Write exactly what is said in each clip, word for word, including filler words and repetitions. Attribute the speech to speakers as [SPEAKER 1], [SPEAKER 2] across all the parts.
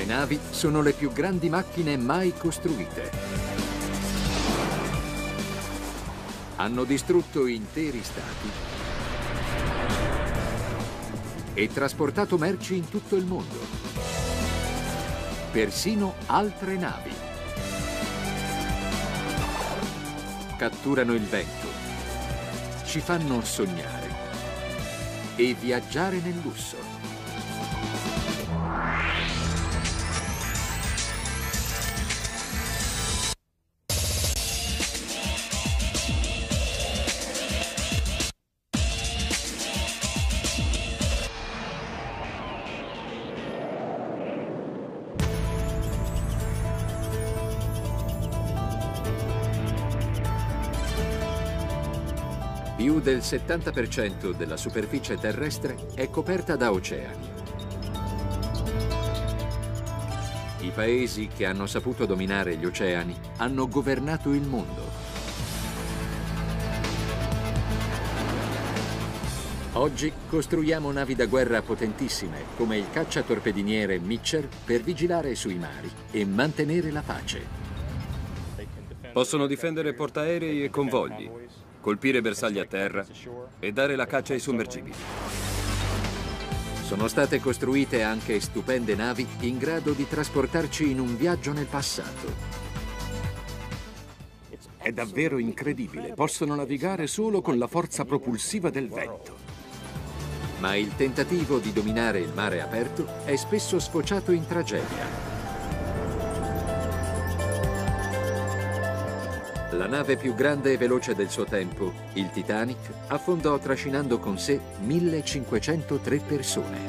[SPEAKER 1] navi sono le più grandi macchine mai costruite. Hanno distrutto interi stati e trasportato merci in tutto il mondo. Persino altre navi. Catturano il vento, ci fanno sognare e viaggiare nel lusso. Più del settanta per cento della superficie terrestre è coperta da oceani. I paesi che hanno saputo dominare gli oceani hanno governato il mondo. Oggi costruiamo navi da guerra potentissime, come il cacciatorpediniere Mitchell, per vigilare sui mari e mantenere la pace.
[SPEAKER 2] Possono difendere portaerei e convogli, colpire bersagli a terra e dare la caccia ai sommergibili.
[SPEAKER 1] Sono state costruite anche stupende navi in grado di trasportarci in un viaggio nel passato.
[SPEAKER 3] È davvero incredibile, possono navigare solo con la forza propulsiva del vento.
[SPEAKER 1] Ma il tentativo di dominare il mare aperto è spesso sfociato in tragedia. La nave più grande e veloce del suo tempo, il Titanic, affondò trascinando con sé millecinquecentotre persone.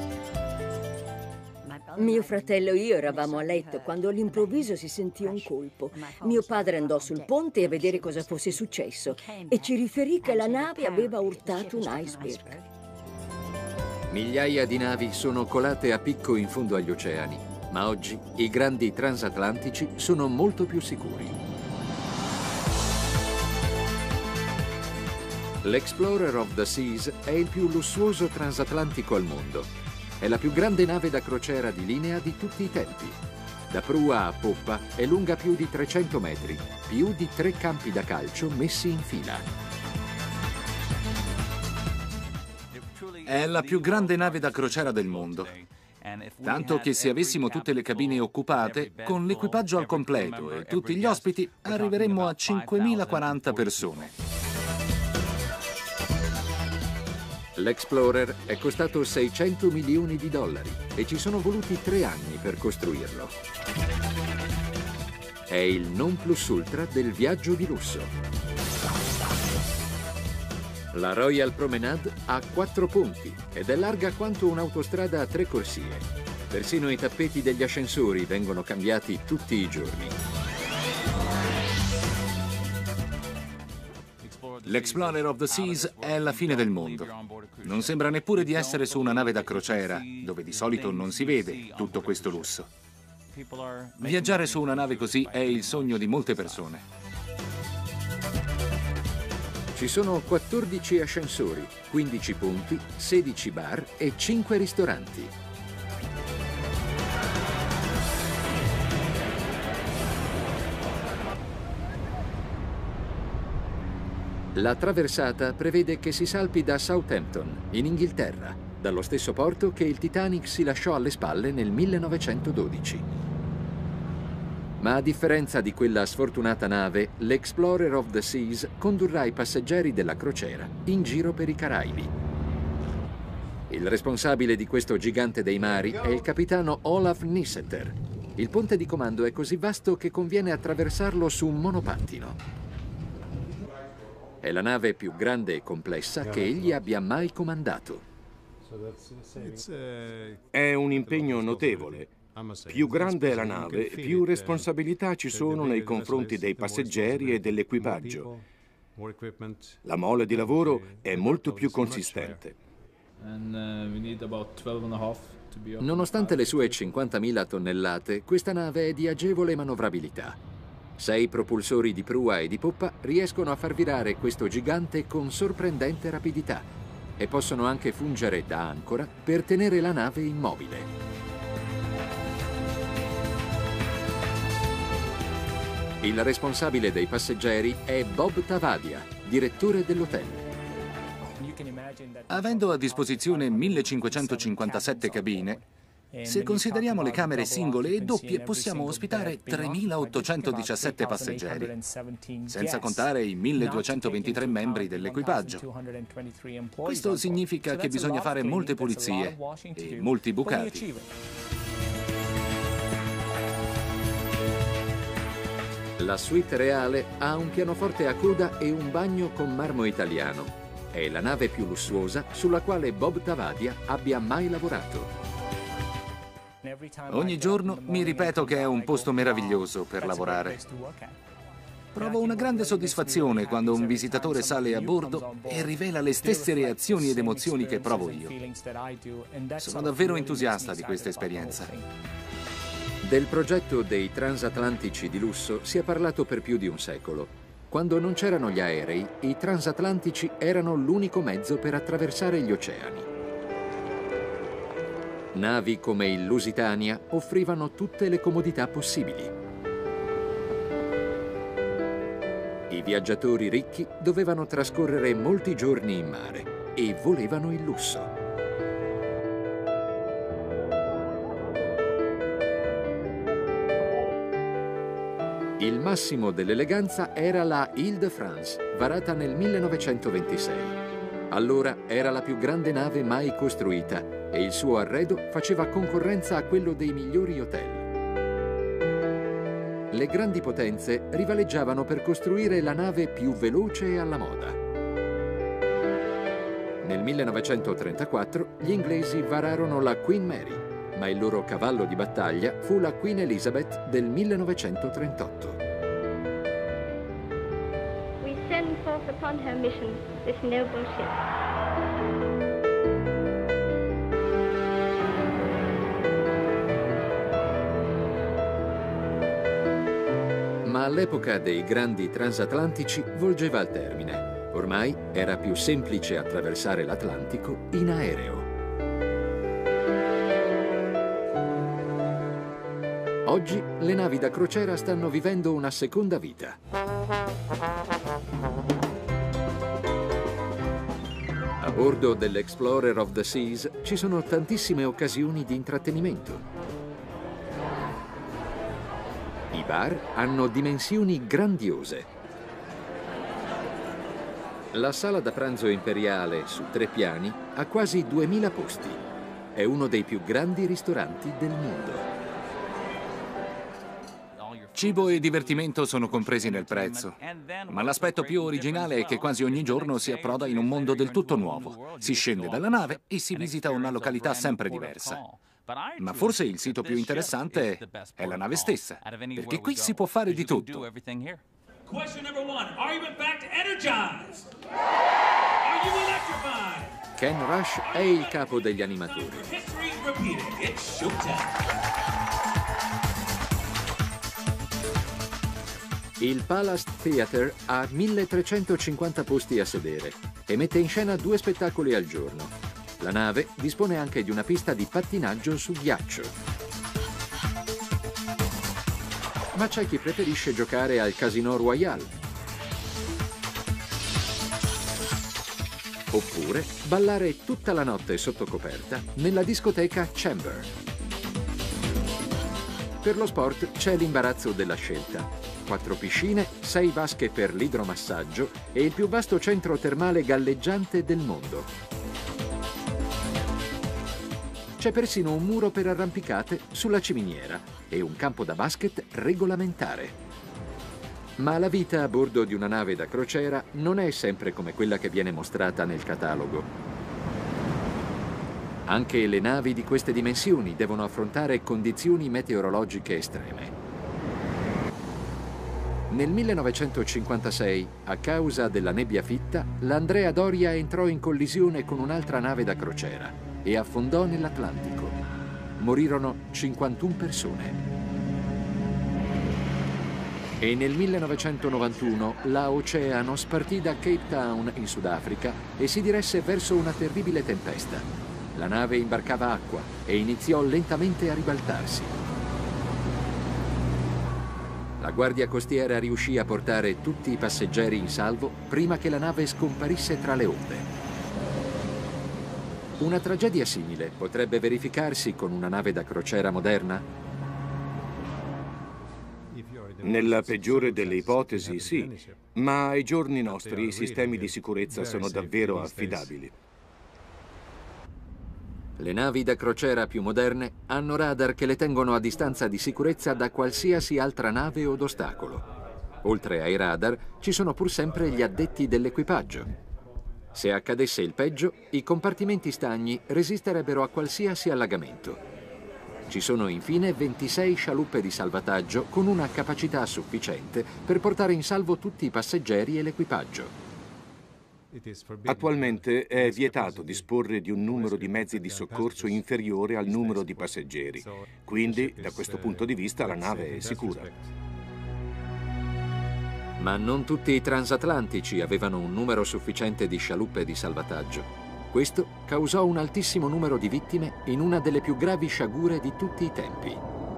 [SPEAKER 4] Mio fratello e io eravamo a letto quando all'improvviso si sentì un colpo. Mio padre andò sul ponte a vedere cosa fosse successo e ci riferì che la nave aveva urtato un iceberg.
[SPEAKER 1] Migliaia di navi sono colate a picco in fondo agli oceani, ma oggi i grandi transatlantici sono molto più sicuri. L'Explorer of the Seas è il più lussuoso transatlantico al mondo. È la più grande nave da crociera di linea di tutti i tempi. Da prua a poppa è lunga più di trecento metri, più di tre campi da calcio messi in fila.
[SPEAKER 5] È la più grande nave da crociera del mondo. Tanto che se avessimo tutte le cabine occupate, con l'equipaggio al completo e tutti gli ospiti, arriveremmo a cinquemilaquaranta persone.
[SPEAKER 1] L'Explorer è costato seicento milioni di dollari e ci sono voluti tre anni per costruirlo. È il non plus ultra del viaggio di lusso. La Royal Promenade ha quattro ponti ed è larga quanto un'autostrada a tre corsie. Persino i tappeti degli ascensori vengono cambiati tutti i giorni.
[SPEAKER 5] L'Explorer of the Seas è la fine del mondo. Non sembra neppure di essere su una nave da crociera, dove di solito non si vede tutto questo lusso. Viaggiare su una nave così è il sogno di molte persone.
[SPEAKER 1] Ci sono quattordici ascensori, quindici ponti, sedici bar e cinque ristoranti. La traversata prevede che si salpi da Southampton, in Inghilterra, dallo stesso porto che il Titanic si lasciò alle spalle nel millenovecentododici. Ma a differenza di quella sfortunata nave, l'Explorer of the Seas condurrà i passeggeri della crociera in giro per i Caraibi. Il responsabile di questo gigante dei mari è il capitano Olaf Nisseter. Il ponte di comando è così vasto che conviene attraversarlo su un monopattino. È la nave più grande e complessa che egli abbia mai comandato.
[SPEAKER 3] È un impegno notevole. Più grande è la nave, più responsabilità ci sono nei confronti dei passeggeri e dell'equipaggio. La mole di lavoro è molto più consistente.
[SPEAKER 1] Nonostante le sue cinquantamila tonnellate, questa nave è di agevole manovrabilità. Sei propulsori di prua e di poppa riescono a far virare questo gigante con sorprendente rapidità e possono anche fungere da ancora per tenere la nave immobile. Il responsabile dei passeggeri è Bob Tavadia, direttore dell'hotel.
[SPEAKER 5] Avendo a disposizione millecinquecentocinquantasette cabine, se consideriamo le camere singole e doppie, possiamo ospitare tremilaottocentodiciassette passeggeri, senza contare i milleduecentoventitré membri dell'equipaggio. Questo significa che bisogna fare molte pulizie e molti bucati.
[SPEAKER 1] La suite reale ha un pianoforte a coda e un bagno con marmo italiano. È la nave più lussuosa sulla quale Bob Tavadia abbia mai lavorato.
[SPEAKER 5] Ogni giorno mi ripeto che è un posto meraviglioso per lavorare. Provo una grande soddisfazione quando un visitatore sale a bordo e rivela le stesse reazioni ed emozioni che provo io. Sono davvero entusiasta di questa esperienza.
[SPEAKER 1] Del progetto dei transatlantici di lusso si è parlato per più di un secolo. Quando non c'erano gli aerei, i transatlantici erano l'unico mezzo per attraversare gli oceani. Navi come il Lusitania offrivano tutte le comodità possibili. I viaggiatori ricchi dovevano trascorrere molti giorni in mare e volevano il lusso. Il massimo dell'eleganza era la Île-de-France, varata nel millenovecentoventisei. Allora era la più grande nave mai costruita e il suo arredo faceva concorrenza a quello dei migliori hotel. Le grandi potenze rivaleggiavano per costruire la nave più veloce e alla moda. Nel millenovecentotrentaquattro gli inglesi vararono la Queen Mary, ma il loro cavallo di battaglia fu la Queen Elizabeth del millenovecentotrentotto.
[SPEAKER 6] We send forth upon her mission this noble ship.
[SPEAKER 1] Ma all'epoca dei grandi transatlantici volgeva al termine. Ormai era più semplice attraversare l'Atlantico in aereo. Oggi le navi da crociera stanno vivendo una seconda vita. A bordo dell'Explorer of the Seas ci sono tantissime occasioni di intrattenimento. I bar hanno dimensioni grandiose. La sala da pranzo imperiale su tre piani ha quasi duemila posti. È uno dei più grandi ristoranti del mondo.
[SPEAKER 5] Cibo e divertimento sono compresi nel prezzo, ma l'aspetto più originale è che quasi ogni giorno si approda in un mondo del tutto nuovo. Si scende dalla nave e si visita una località sempre diversa. Ma forse il sito più interessante è la nave stessa, perché qui si può fare di tutto.
[SPEAKER 1] Ken Rush è il capo degli animatori. Il Palace Theatre ha milletrecentocinquanta posti a sedere e mette in scena due spettacoli al giorno. La nave dispone anche di una pista di pattinaggio su ghiaccio. Ma c'è chi preferisce giocare al Casino Royale. Oppure ballare tutta la notte sotto coperta nella discoteca Chamber. Per lo sport c'è l'imbarazzo della scelta. Quattro piscine, sei vasche per l'idromassaggio e il più vasto centro termale galleggiante del mondo. C'è persino un muro per arrampicate sulla ciminiera e un campo da basket regolamentare. Ma la vita a bordo di una nave da crociera non è sempre come quella che viene mostrata nel catalogo. Anche le navi di queste dimensioni devono affrontare condizioni meteorologiche estreme. Nel millenovecentocinquantasei, a causa della nebbia fitta, l'Andrea Doria entrò in collisione con un'altra nave da crociera e affondò nell'Atlantico. Morirono cinquantuno persone. E nel millenovecentonovantuno la Oceanos partì da Cape Town in Sudafrica e si diresse verso una terribile tempesta. La nave imbarcava acqua e iniziò lentamente a ribaltarsi. La La guardia costiera riuscì a portare tutti i passeggeri in salvo prima che la nave scomparisse tra le onde. Una tragedia simile potrebbe verificarsi con una nave da crociera moderna?
[SPEAKER 3] Nella peggiore delle ipotesi, sì, ma ai giorni nostri i sistemi di sicurezza sono davvero affidabili.
[SPEAKER 1] Le navi da crociera più moderne hanno radar che le tengono a distanza di sicurezza da qualsiasi altra nave o ostacolo. Oltre ai radar, ci sono pur sempre gli addetti dell'equipaggio. Se accadesse il peggio, i compartimenti stagni resisterebbero a qualsiasi allagamento. Ci sono infine ventisei scialuppe di salvataggio con una capacità sufficiente per portare in salvo tutti i passeggeri e l'equipaggio.
[SPEAKER 3] Attualmente è vietato disporre di un numero di mezzi di soccorso inferiore al numero di passeggeri, quindi da questo punto di vista la nave è sicura.
[SPEAKER 1] Ma non tutti i transatlantici avevano un numero sufficiente di scialuppe di salvataggio. Questo causò un altissimo numero di vittime in una delle più gravi sciagure di tutti i tempi.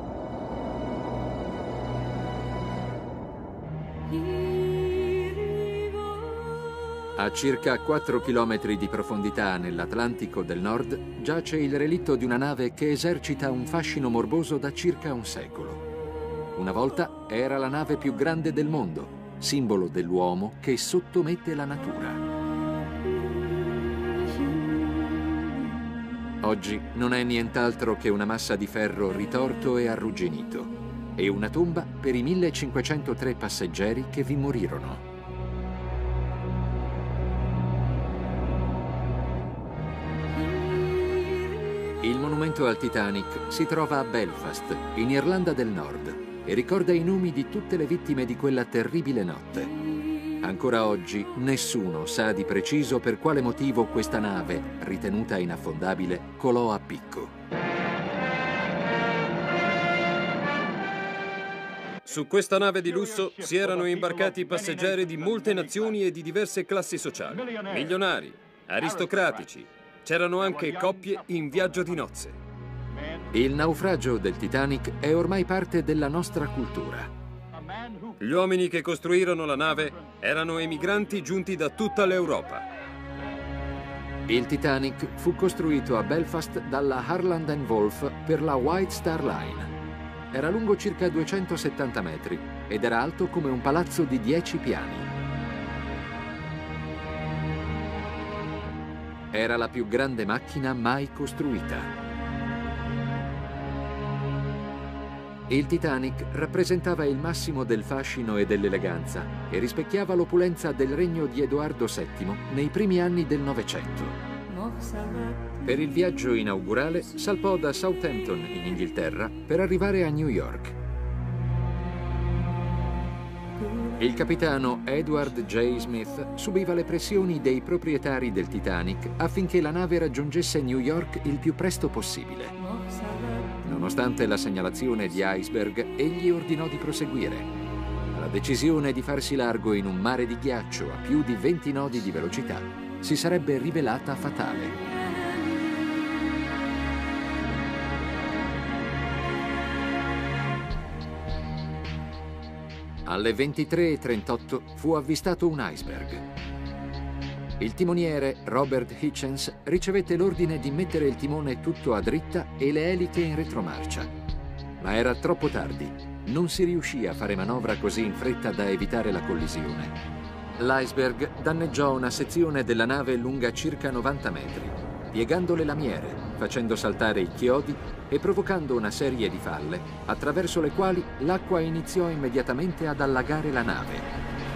[SPEAKER 1] A circa quattro chilometri di profondità nell'Atlantico del Nord giace il relitto di una nave che esercita un fascino morboso da circa un secolo. Una volta era la nave più grande del mondo, simbolo dell'uomo che sottomette la natura. Oggi non è nient'altro che una massa di ferro ritorto e arrugginito e una tomba per i millecinquecentotre passeggeri che vi morirono. Il monumento al Titanic si trova a Belfast, in Irlanda del Nord, e ricorda i nomi di tutte le vittime di quella terribile notte. Ancora oggi nessuno sa di preciso per quale motivo questa nave, ritenuta inaffondabile, colò a picco.
[SPEAKER 2] Su questa nave di lusso si erano imbarcati passeggeri di molte nazioni e di diverse classi sociali, milionari, aristocratici. C'erano anche coppie in viaggio di nozze.
[SPEAKER 1] Il naufragio del Titanic è ormai parte della nostra cultura.
[SPEAKER 2] Gli uomini che costruirono la nave erano emigranti giunti da tutta l'Europa.
[SPEAKER 1] Il Titanic fu costruito a Belfast dalla Harland and Wolff per la White Star Line. Era lungo circa duecentosettanta metri ed era alto come un palazzo di dieci piani. Era la più grande macchina mai costruita. Il Titanic rappresentava il massimo del fascino e dell'eleganza e rispecchiava l'opulenza del regno di Edoardo settimo nei primi anni del Novecento. Per il viaggio inaugurale salpò da Southampton in Inghilterra per arrivare a New York. Il capitano Edward J. Smith subiva le pressioni dei proprietari del Titanic affinché la nave raggiungesse New York il più presto possibile. Nonostante la segnalazione di iceberg, egli ordinò di proseguire. La decisione di farsi largo in un mare di ghiaccio a più di venti nodi di velocità si sarebbe rivelata fatale. Alle ventitré e trentotto fu avvistato un iceberg. Il timoniere Robert Hitchens ricevette l'ordine di mettere il timone tutto a dritta e le eliche in retromarcia. Ma era troppo tardi. Non si riuscì a fare manovra così in fretta da evitare la collisione. L'iceberg danneggiò una sezione della nave lunga circa novanta metri, piegando le lamiere, facendo saltare i chiodi e provocando una serie di falle, attraverso le quali l'acqua iniziò immediatamente ad allagare la nave.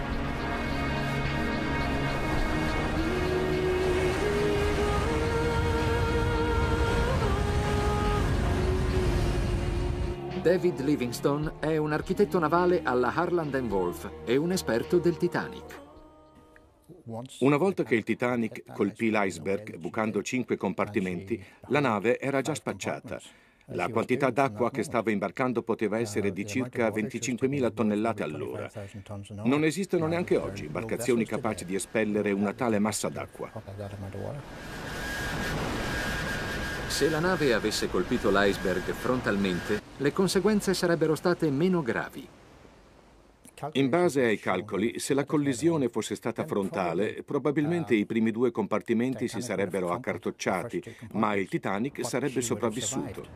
[SPEAKER 1] David Livingstone è un architetto navale alla Harland and Wolff e un esperto del Titanic.
[SPEAKER 3] Una volta che il Titanic colpì l'iceberg, bucando cinque compartimenti, la nave era già spacciata. La quantità d'acqua che stava imbarcando poteva essere di circa venticinquemila tonnellate all'ora. Non esistono neanche oggi imbarcazioni capaci di espellere una tale massa d'acqua.
[SPEAKER 1] Se la nave avesse colpito l'iceberg frontalmente, le conseguenze sarebbero state meno gravi.
[SPEAKER 3] In base ai calcoli, se la collisione fosse stata frontale, probabilmente i primi due compartimenti si sarebbero accartocciati, ma il Titanic sarebbe sopravvissuto.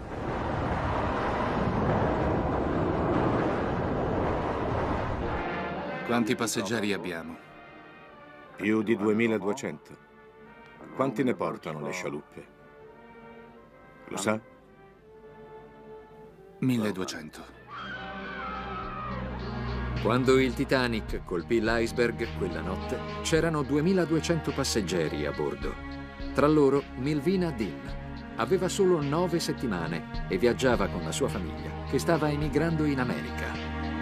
[SPEAKER 5] Quanti passeggeri abbiamo?
[SPEAKER 3] Più di duemiladuecento. Quanti ne portano le scialuppe? Lo sa?
[SPEAKER 5] milleduecento.
[SPEAKER 1] Quando il Titanic colpì l'iceberg quella notte, c'erano duemiladuecento passeggeri a bordo. Tra loro Milvina Dean. Aveva solo nove settimane e viaggiava con la sua famiglia, che stava emigrando in America.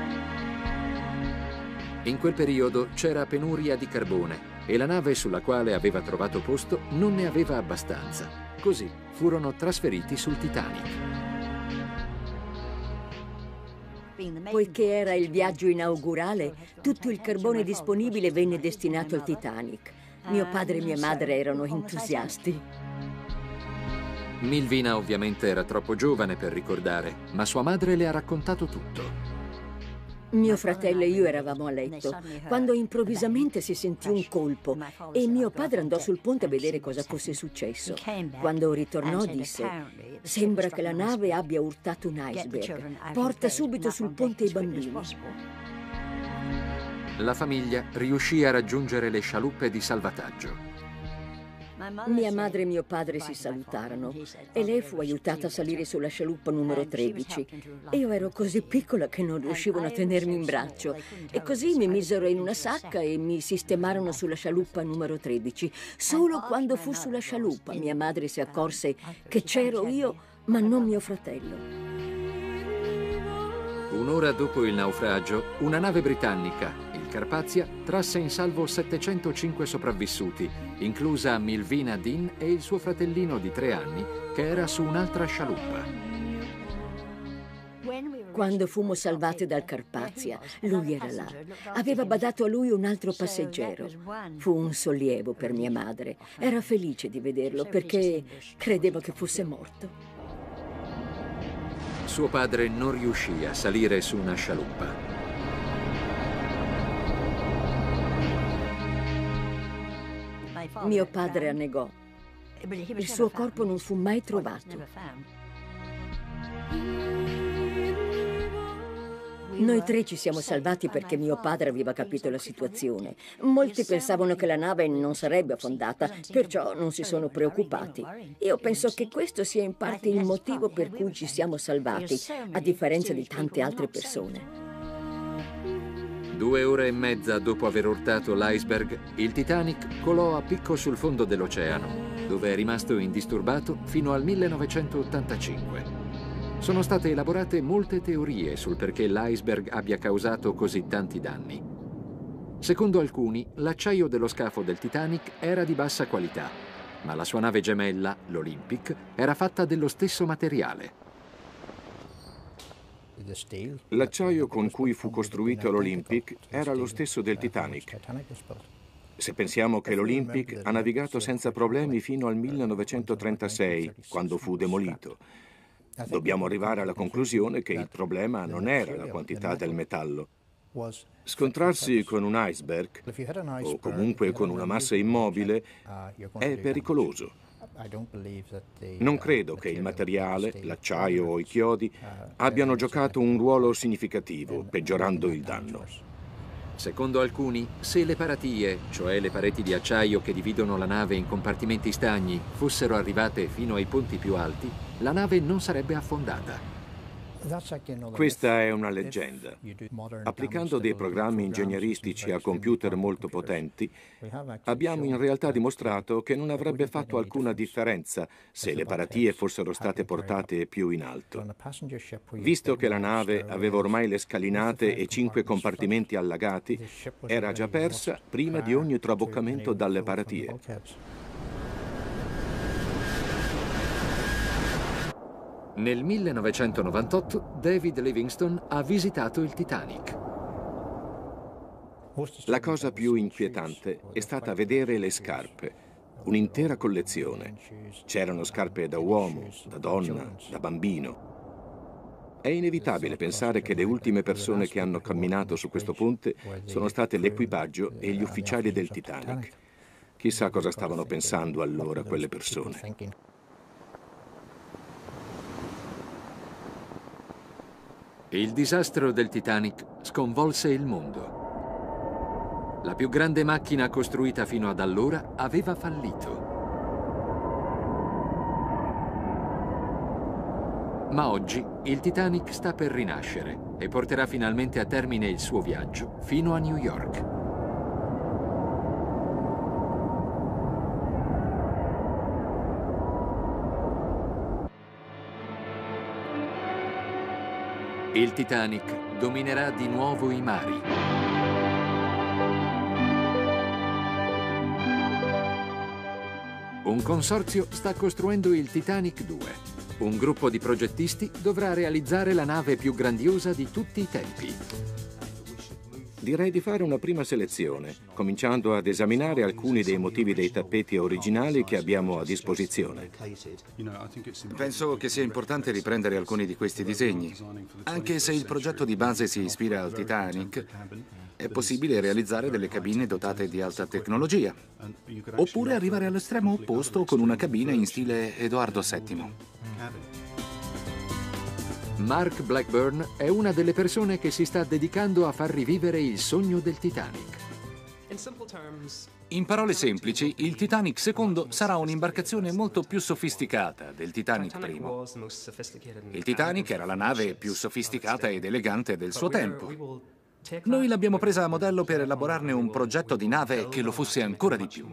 [SPEAKER 1] In quel periodo c'era penuria di carbone e la nave sulla quale aveva trovato posto non ne aveva abbastanza. Così furono trasferiti sul Titanic.
[SPEAKER 4] Poiché era il viaggio inaugurale, tutto il carbone disponibile venne destinato al Titanic. Mio padre e mia madre erano entusiasti.
[SPEAKER 1] Milvina ovviamente era troppo giovane per ricordare, ma sua madre le ha raccontato tutto.
[SPEAKER 4] Mio fratello e io eravamo a letto, quando improvvisamente si sentì un colpo e mio padre andò sul ponte a vedere cosa fosse successo. Quando ritornò disse: sembra che la nave abbia urtato un iceberg. Porta subito sul ponte i bambini.
[SPEAKER 1] La famiglia riuscì a raggiungere le scialuppe di salvataggio.
[SPEAKER 4] Mia madre e mio padre si salutarono e lei fu aiutata a salire sulla scialuppa numero tredici. Io ero così piccola che non riuscivano a tenermi in braccio e così mi misero in una sacca e mi sistemarono sulla scialuppa numero tredici. Solo quando fu sulla scialuppa mia madre si accorse che c'ero io, ma non mio fratello.
[SPEAKER 1] Un'ora dopo il naufragio, una nave britannica, il Carpathia, trasse in salvo settecentocinque sopravvissuti, inclusa Milvina Dean e il suo fratellino di tre anni, che era su un'altra scialuppa.
[SPEAKER 4] Quando fummo salvati dal Carpathia, lui era là. Aveva badato a lui un altro passeggero. Fu un sollievo per mia madre. Era felice di vederlo perché credeva che fosse morto.
[SPEAKER 1] Suo padre non riuscì a salire su una scialuppa.
[SPEAKER 4] Mio padre annegò. Il suo corpo non fu mai trovato. Noi tre ci siamo salvati perché mio padre aveva capito la situazione. Molti pensavano che la nave non sarebbe affondata, perciò non si sono preoccupati. Io penso che questo sia in parte il motivo per cui ci siamo salvati, a differenza di tante altre persone.
[SPEAKER 1] Due ore e mezza dopo aver urtato l'iceberg, il Titanic colò a picco sul fondo dell'oceano, dove è rimasto indisturbato fino al millenovecentottantacinque. Sono state elaborate molte teorie sul perché l'iceberg abbia causato così tanti danni. Secondo alcuni, l'acciaio dello scafo del Titanic era di bassa qualità, ma la sua nave gemella, l'Olympic, era fatta dello stesso materiale.
[SPEAKER 3] L'acciaio con cui fu costruito l'Olympic era lo stesso del Titanic. Se pensiamo che l'Olympic ha navigato senza problemi fino al millenovecentotrentasei, quando fu demolito, dobbiamo arrivare alla conclusione che il problema non era la quantità del metallo. Scontrarsi con un iceberg, o comunque con una massa immobile, è pericoloso. Non credo che il materiale, l'acciaio o i chiodi, abbiano giocato un ruolo significativo, peggiorando il danno.
[SPEAKER 1] Secondo alcuni, se le paratie, cioè le pareti di acciaio che dividono la nave in compartimenti stagni, fossero arrivate fino ai ponti più alti, la nave non sarebbe affondata.
[SPEAKER 3] Questa è una leggenda. Applicando dei programmi ingegneristici a computer molto potenti, abbiamo in realtà dimostrato che non avrebbe fatto alcuna differenza se le paratie fossero state portate più in alto. Visto che la nave aveva ormai le scalinate e cinque compartimenti allagati, era già persa prima di ogni traboccamento dalle paratie.
[SPEAKER 1] Nel millenovecentonovantotto David Livingstone ha visitato il Titanic.
[SPEAKER 3] La cosa più inquietante è stata vedere le scarpe, un'intera collezione. C'erano scarpe da uomo, da donna, da bambino. È inevitabile pensare che le ultime persone che hanno camminato su questo ponte sono state l'equipaggio e gli ufficiali del Titanic. Chissà cosa stavano pensando allora quelle persone.
[SPEAKER 1] Il disastro del Titanic sconvolse il mondo. La più grande macchina costruita fino ad allora aveva fallito. Ma oggi il Titanic sta per rinascere e porterà finalmente a termine il suo viaggio fino a New York. Il Titanic dominerà di nuovo i mari. Un consorzio sta costruendo il Titanic due. Un gruppo di progettisti dovrà realizzare la nave più grandiosa di tutti i tempi.
[SPEAKER 3] Direi di fare una prima selezione, cominciando ad esaminare alcuni dei motivi dei tappeti originali che abbiamo a disposizione.
[SPEAKER 5] Penso che sia importante riprendere alcuni di questi disegni. Anche se il progetto di base si ispira al Titanic, è possibile realizzare delle cabine dotate di alta tecnologia. Oppure arrivare all'estremo opposto con una cabina in stile Edoardo settimo.
[SPEAKER 1] Mark Blackburn è una delle persone che si sta dedicando a far rivivere il sogno del Titanic.
[SPEAKER 5] In parole semplici, il Titanic secondo sarà un'imbarcazione molto più sofisticata del Titanic primo. Il Titanic era la nave più sofisticata ed elegante del suo tempo. Noi l'abbiamo presa a modello per elaborarne un progetto di nave che lo fosse ancora di più.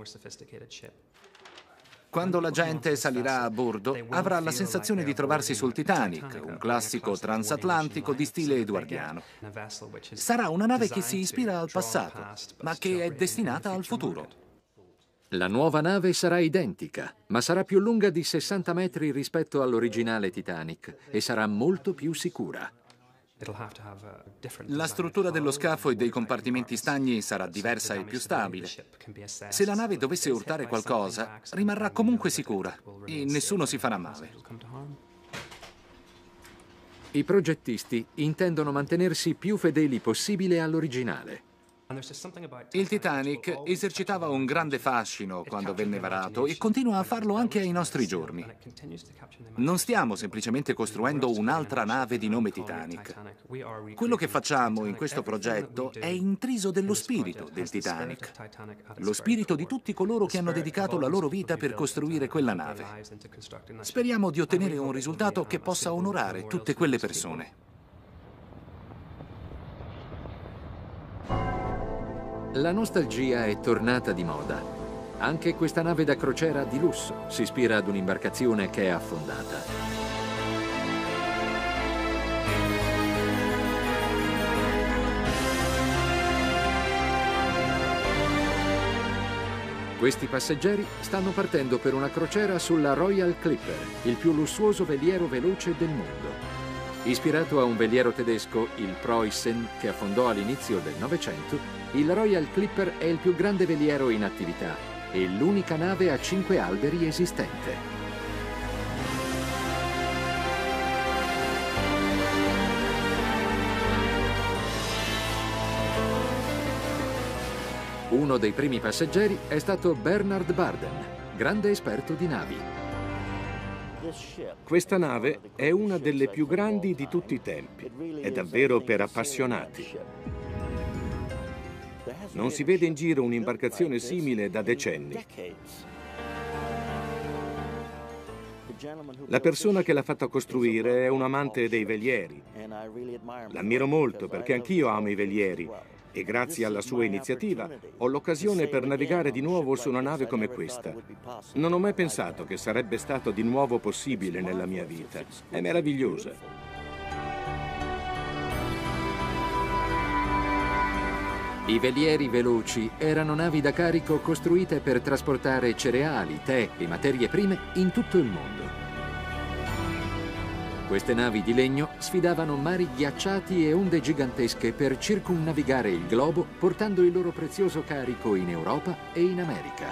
[SPEAKER 5] Quando la gente salirà a bordo, avrà la sensazione di trovarsi sul Titanic, un classico transatlantico di stile edoardiano. Sarà una nave che si ispira al passato, ma che è destinata al futuro.
[SPEAKER 1] La nuova nave sarà identica, ma sarà più lunga di sessanta metri rispetto all'originale Titanic e sarà molto più sicura.
[SPEAKER 5] La struttura dello scafo e dei compartimenti stagni sarà diversa e più stabile. Se la nave dovesse urtare qualcosa, rimarrà comunque sicura e nessuno si farà male.
[SPEAKER 1] I progettisti intendono mantenersi più fedeli possibile all'originale.
[SPEAKER 5] Il Titanic esercitava un grande fascino quando venne varato e continua a farlo anche ai nostri giorni. Non stiamo semplicemente costruendo un'altra nave di nome Titanic. Quello che facciamo in questo progetto è intriso dello spirito del Titanic, lo spirito di tutti coloro che hanno dedicato la loro vita per costruire quella nave. Speriamo di ottenere un risultato che possa onorare tutte quelle persone.
[SPEAKER 1] La nostalgia è tornata di moda. Anche questa nave da crociera di lusso si ispira ad un'imbarcazione che è affondata. Questi passeggeri stanno partendo per una crociera sulla Royal Clipper, il più lussuoso veliero veloce del mondo. Ispirato a un veliero tedesco, il Preußen, che affondò all'inizio del Novecento, il Royal Clipper è il più grande veliero in attività e l'unica nave a cinque alberi esistente. Uno dei primi passeggeri è stato Bernard Barden, grande esperto di navi.
[SPEAKER 3] Questa nave è una delle più grandi di tutti i tempi. È davvero per appassionati. Non si vede in giro un'imbarcazione simile da decenni. La persona che l'ha fatta costruire è un amante dei velieri. L'ammiro molto perché anch'io amo i velieri e grazie alla sua iniziativa ho l'occasione per navigare di nuovo su una nave come questa. Non ho mai pensato che sarebbe stato di nuovo possibile nella mia vita. È meravigliosa.
[SPEAKER 1] I velieri veloci erano navi da carico costruite per trasportare cereali, tè e materie prime in tutto il mondo. Queste navi di legno sfidavano mari ghiacciati e onde gigantesche per circumnavigare il globo, portando il loro prezioso carico in Europa e in America.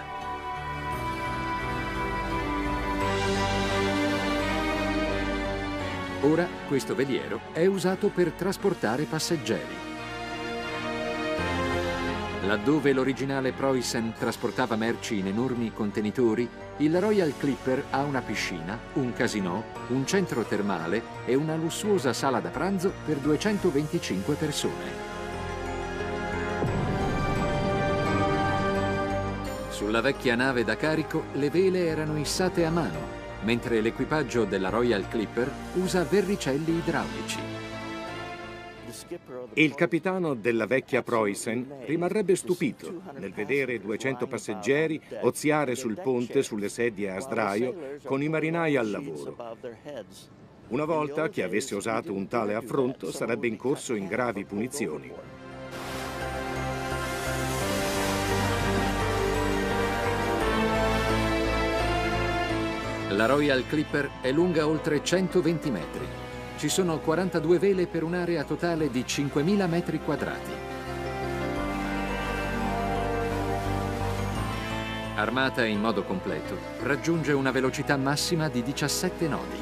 [SPEAKER 1] Ora questo veliero è usato per trasportare passeggeri. Laddove l'originale Preußen trasportava merci in enormi contenitori, il Royal Clipper ha una piscina, un casinò, un centro termale e una lussuosa sala da pranzo per duecentoventicinque persone. Sulla vecchia nave da carico le vele erano issate a mano, mentre l'equipaggio della Royal Clipper usa verricelli idraulici.
[SPEAKER 3] Il capitano della vecchia Preußen rimarrebbe stupito nel vedere duecento passeggeri oziare sul ponte sulle sedie a sdraio con i marinai al lavoro. Una volta che avesse osato un tale affronto sarebbe incorso in gravi punizioni.
[SPEAKER 1] La Royal Clipper è lunga oltre centoventi metri. Ci sono quarantadue vele per un'area totale di cinquemila metri quadrati. Armata in modo completo, raggiunge una velocità massima di diciassette nodi.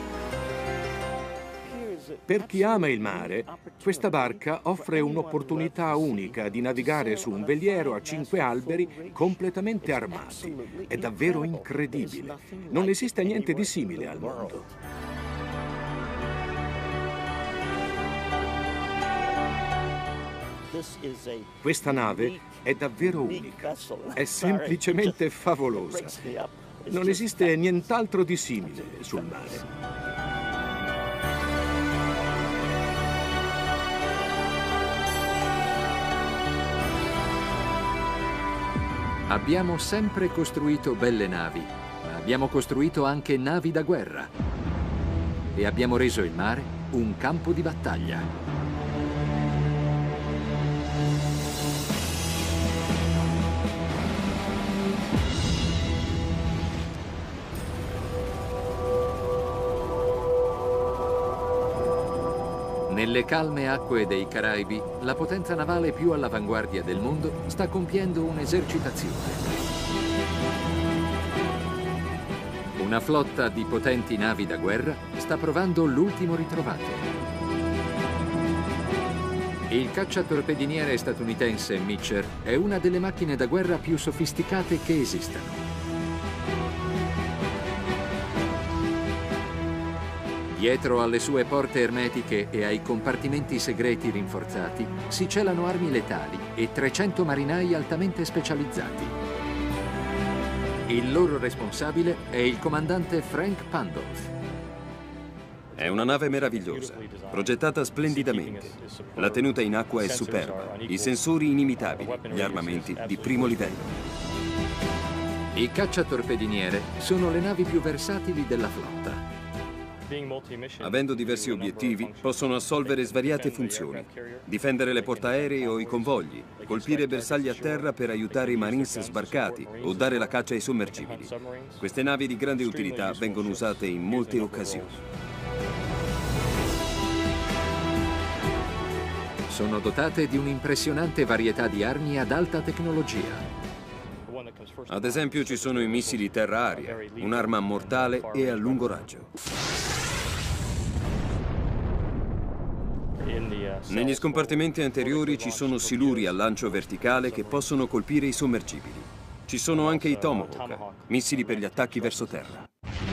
[SPEAKER 3] Per chi ama il mare, questa barca offre un'opportunità unica di navigare su un veliero a cinque alberi completamente armati. È davvero incredibile. Non esiste niente di simile al mondo. Questa nave è davvero unica, è semplicemente favolosa. Non esiste nient'altro di simile sul mare.
[SPEAKER 1] Abbiamo sempre costruito belle navi, ma abbiamo costruito anche navi da guerra. E abbiamo reso il mare un campo di battaglia. Nelle calme acque dei Caraibi, la potenza navale più all'avanguardia del mondo sta compiendo un'esercitazione. Una flotta di potenti navi da guerra sta provando l'ultimo ritrovato. Il cacciatorpediniere statunitense Mitchell è una delle macchine da guerra più sofisticate che esistano. Dietro alle sue porte ermetiche e ai compartimenti segreti rinforzati si celano armi letali e trecento marinai altamente specializzati. Il loro responsabile è il comandante Frank Pandolf.
[SPEAKER 2] È una nave meravigliosa, progettata splendidamente. La tenuta in acqua è superba, i sensori inimitabili, gli armamenti di primo livello.
[SPEAKER 1] I cacciatorpediniere sono le navi più versatili della flotta.
[SPEAKER 2] Avendo diversi obiettivi, possono assolvere svariate funzioni. Difendere le portaerei o i convogli, colpire bersagli a terra per aiutare i Marines sbarcati o dare la caccia ai sommergibili. Queste navi di grande utilità vengono usate in molte occasioni.
[SPEAKER 1] Sono dotate di un'impressionante varietà di armi ad alta tecnologia.
[SPEAKER 2] Ad esempio ci sono i missili terra-aria, un'arma mortale e a lungo raggio. Negli scompartimenti anteriori ci sono siluri a lancio verticale che possono colpire i sommergibili. Ci sono anche i Tomahawk, missili per gli attacchi verso terra.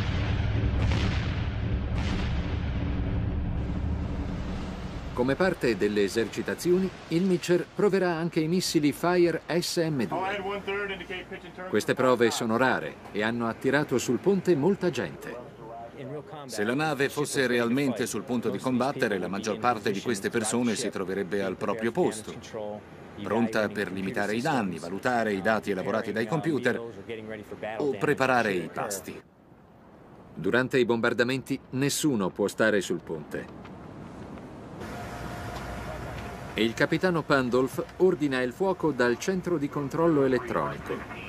[SPEAKER 1] Come parte delle esercitazioni, il Mitchell proverà anche i missili Fire S M due. Queste prove sono rare e hanno attirato sul ponte molta gente.
[SPEAKER 5] Se la nave fosse realmente sul punto di combattere, la maggior parte di queste persone si troverebbe al proprio posto, pronta per limitare i danni, valutare i dati elaborati dai computer o preparare i pasti.
[SPEAKER 1] Durante i bombardamenti nessuno può stare sul ponte. E il capitano Pandolf ordina il fuoco dal centro di controllo elettronico.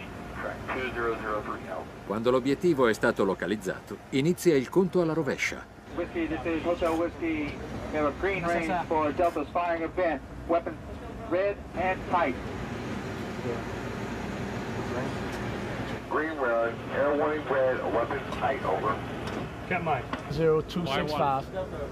[SPEAKER 1] Quando l'obiettivo è stato localizzato, inizia il conto alla rovescia.
[SPEAKER 7] Whiskey, this is Hotel Whiskey. We have a green range for Delta's firing event. Weapons red and tight. Green red, air warning red, weapons tight, over.
[SPEAKER 8] Cap mine. zero two six five.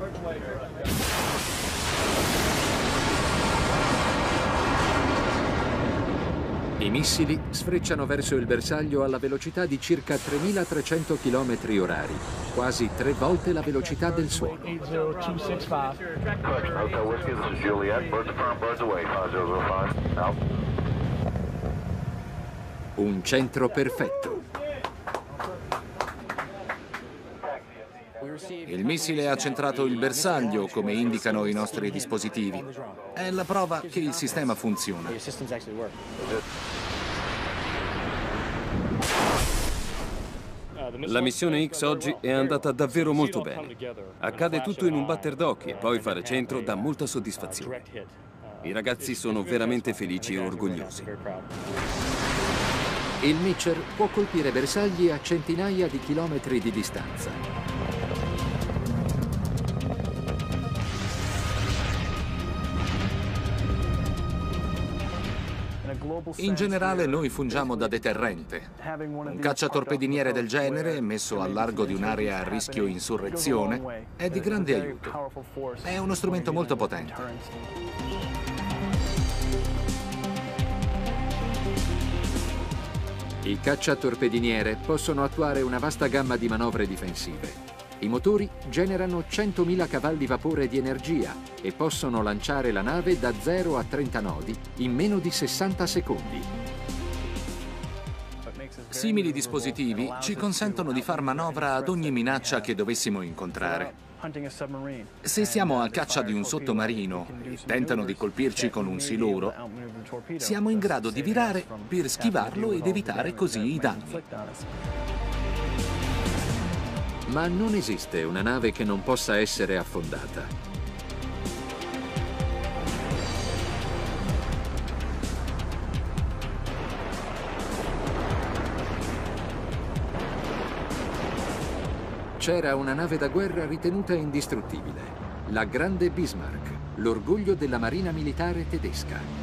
[SPEAKER 1] I missili sfrecciano verso il bersaglio alla velocità di circa tremilatrecento chilometri orari, quasi tre volte la velocità del suono.
[SPEAKER 8] eight zero two six five.
[SPEAKER 7] Hotel Whiskey, this is Juliet. Birds affirmed, birds away, five zero zero five. Out.
[SPEAKER 1] Un centro perfetto.
[SPEAKER 5] Il missile ha centrato il bersaglio, come indicano i nostri dispositivi. È la prova che il sistema funziona.
[SPEAKER 2] La missione X oggi è andata davvero molto bene. Accade tutto in un batter d'occhi e poi fare centro dà molta soddisfazione. I ragazzi sono veramente felici e orgogliosi.
[SPEAKER 1] Il Mitcher può colpire bersagli a centinaia di chilometri di distanza.
[SPEAKER 5] In generale noi fungiamo da deterrente. Un cacciatorpediniere del genere, messo al largo di un'area a rischio insurrezione, è di grande aiuto. È uno strumento molto potente.
[SPEAKER 1] I cacciatorpediniere possono attuare una vasta gamma di manovre difensive. I motori generano centomila cavalli vapore di energia e possono lanciare la nave da zero a trenta nodi in meno di sessanta secondi.
[SPEAKER 5] Simili dispositivi ci consentono di far manovra ad ogni minaccia che dovessimo incontrare. Se siamo a caccia di un sottomarino e tentano di colpirci con un siluro, siamo in grado di virare per schivarlo ed evitare così i danni.
[SPEAKER 1] Ma non esiste una nave che non possa essere affondata. C'era una nave da guerra ritenuta indistruttibile, la Grande Bismarck, l'orgoglio della marina militare tedesca.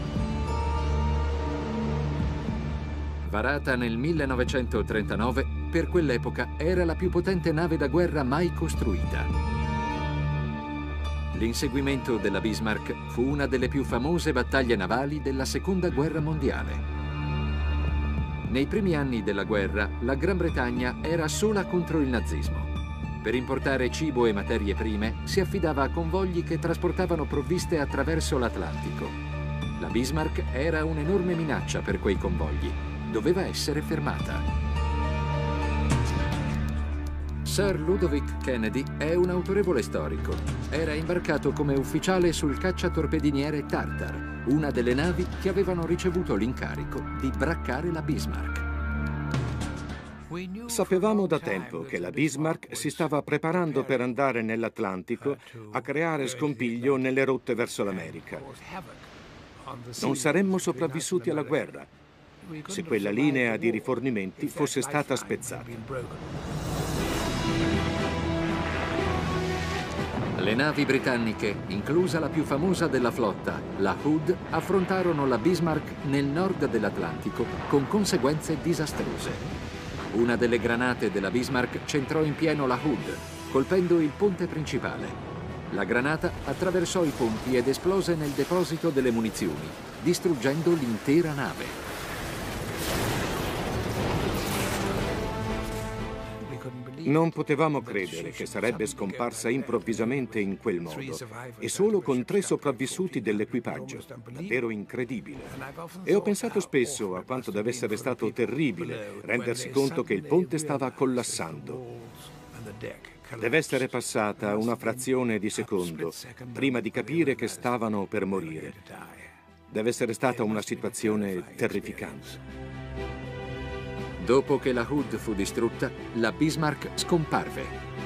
[SPEAKER 1] Varata nel millenovecentotrentanove, per quell'epoca era la più potente nave da guerra mai costruita. L'inseguimento della Bismarck fu una delle più famose battaglie navali della Seconda Guerra Mondiale. Nei primi anni della guerra, la Gran Bretagna era sola contro il nazismo. Per importare cibo e materie prime si affidava a convogli che trasportavano provviste attraverso l'Atlantico. La Bismarck era un'enorme minaccia per quei convogli. Doveva essere fermata. Sir Ludovic Kennedy è un autorevole storico. Era imbarcato come ufficiale sul cacciatorpediniere Tartar, una delle navi che avevano ricevuto l'incarico di braccare la Bismarck.
[SPEAKER 3] Sapevamo da tempo che la Bismarck si stava preparando per andare nell'Atlantico a creare scompiglio nelle rotte verso l'America. Non saremmo sopravvissuti alla guerra se quella linea di rifornimenti fosse stata spezzata.
[SPEAKER 1] Le navi britanniche, inclusa la più famosa della flotta, la Hood, affrontarono la Bismarck nel nord dell'Atlantico con conseguenze disastrose. Una delle granate della Bismarck centrò in pieno la Hood, colpendo il ponte principale. La granata attraversò i ponti ed esplose nel deposito delle munizioni, distruggendo l'intera nave.
[SPEAKER 3] Non potevamo credere che sarebbe scomparsa improvvisamente in quel modo e solo con tre sopravvissuti dell'equipaggio. Davvero incredibile. E ho pensato spesso a quanto deve essere stato terribile rendersi conto che il ponte stava collassando. Deve essere passata una frazione di secondo prima di capire che stavano per morire. Deve essere stata una situazione terrificante.
[SPEAKER 1] Dopo che la Hood fu distrutta, la Bismarck scomparve.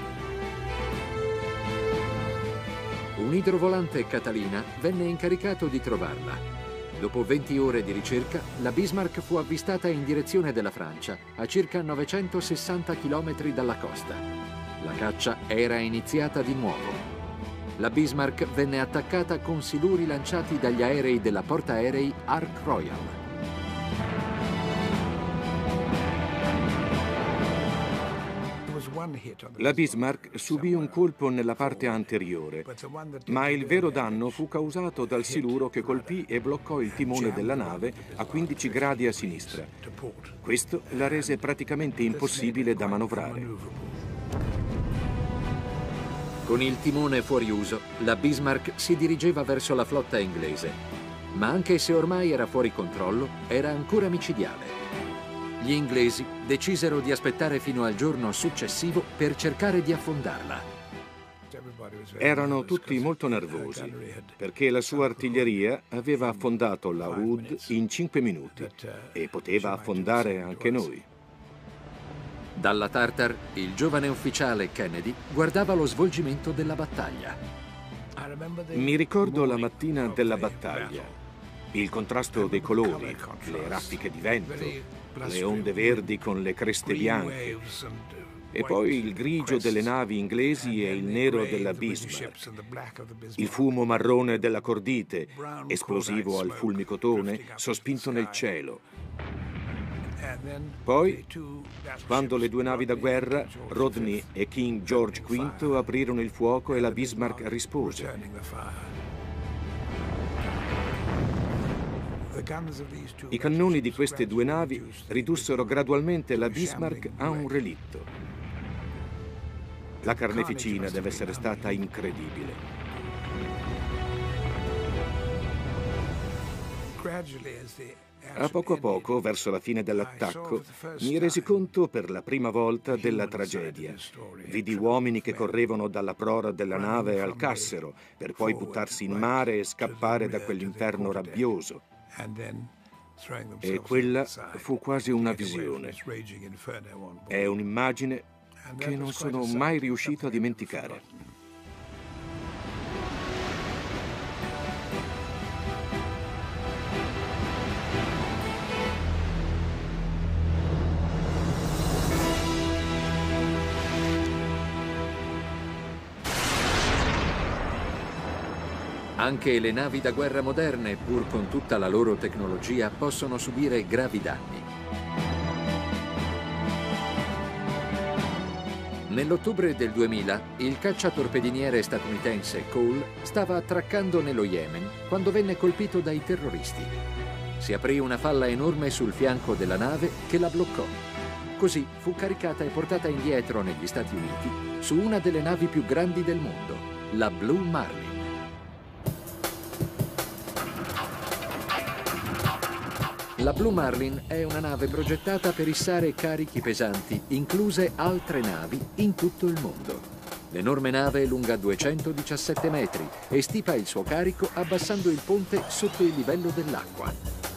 [SPEAKER 1] Un idrovolante Catalina venne incaricato di trovarla. Dopo venti ore di ricerca, la Bismarck fu avvistata in direzione della Francia, a circa novecentosessanta chilometri dalla costa. La caccia era iniziata di nuovo. La Bismarck venne attaccata con siluri lanciati dagli aerei della portaerei Ark Royal.
[SPEAKER 3] La Bismarck subì un colpo nella parte anteriore, ma il vero danno fu causato dal siluro che colpì e bloccò il timone della nave a quindici gradi a sinistra. Questo la rese praticamente impossibile da manovrare.
[SPEAKER 1] Con il timone fuori uso, la Bismarck si dirigeva verso la flotta inglese, ma anche se ormai era fuori controllo, era ancora micidiale. Gli inglesi decisero di aspettare fino al giorno successivo per cercare di affondarla.
[SPEAKER 3] Erano tutti molto nervosi, perché la sua artiglieria aveva affondato la Hood in cinque minuti e poteva affondare anche noi.
[SPEAKER 1] Dalla Tartar, il giovane ufficiale Kennedy guardava lo svolgimento della battaglia.
[SPEAKER 3] Mi ricordo la mattina della battaglia, il contrasto dei colori, le raffiche di vento, le onde verdi con le creste bianche, e poi il grigio delle navi inglesi e il nero della Bismarck, il fumo marrone della Cordite, esplosivo al fulmicotone, sospinto nel cielo. Poi, quando le due navi da guerra, Rodney e King George quinto, aprirono il fuoco e la Bismarck rispose. I cannoni di queste due navi ridussero gradualmente la Bismarck a un relitto. La carneficina deve essere stata incredibile. A poco a poco, verso la fine dell'attacco, mi resi conto per la prima volta della tragedia. Vidi uomini che correvano dalla prora della nave al cassero, per poi buttarsi in mare e scappare da quell'inferno rabbioso. E quella fu quasi una visione. È un'immagine che non sono mai riuscito a dimenticare.
[SPEAKER 1] Anche le navi da guerra moderne, pur con tutta la loro tecnologia, possono subire gravi danni. Nell'ottobre del duemila, il cacciatorpediniere statunitense Cole stava attraccando nello Yemen quando venne colpito dai terroristi. Si aprì una falla enorme sul fianco della nave che la bloccò. Così fu caricata e portata indietro negli Stati Uniti su una delle navi più grandi del mondo, la Blue Marlin. La Blue Marlin è una nave progettata per issare carichi pesanti, incluse altre navi, in tutto il mondo. L'enorme nave è lunga duecentodiciassette metri e stipa il suo carico abbassando il ponte sotto il livello dell'acqua.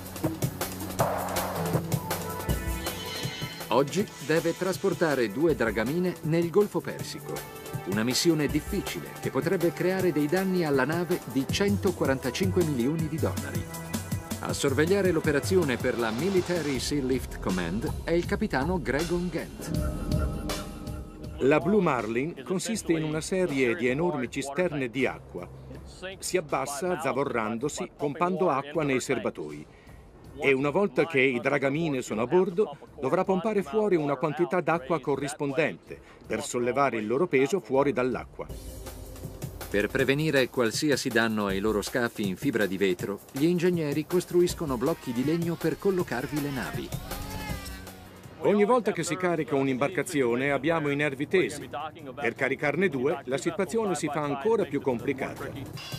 [SPEAKER 1] Oggi deve trasportare due dragamine nel Golfo Persico. Una missione difficile che potrebbe creare dei danni alla nave di centoquarantacinque milioni di dollari. A sorvegliare l'operazione per la Military Sea Lift Command è il capitano Gregon Ghent.
[SPEAKER 3] La Blue Marlin consiste in una serie di enormi cisterne di acqua. Si abbassa zavorrandosi, pompando acqua nei serbatoi. E una volta che i dragamine sono a bordo, dovrà pompare fuori una quantità d'acqua corrispondente per sollevare il loro peso fuori dall'acqua.
[SPEAKER 1] Per prevenire qualsiasi danno ai loro scafi in fibra di vetro, gli ingegneri costruiscono blocchi di legno per collocarvi le navi.
[SPEAKER 3] Ogni volta che si carica un'imbarcazione abbiamo i nervi tesi. Per caricarne due, la situazione si fa ancora più complicata.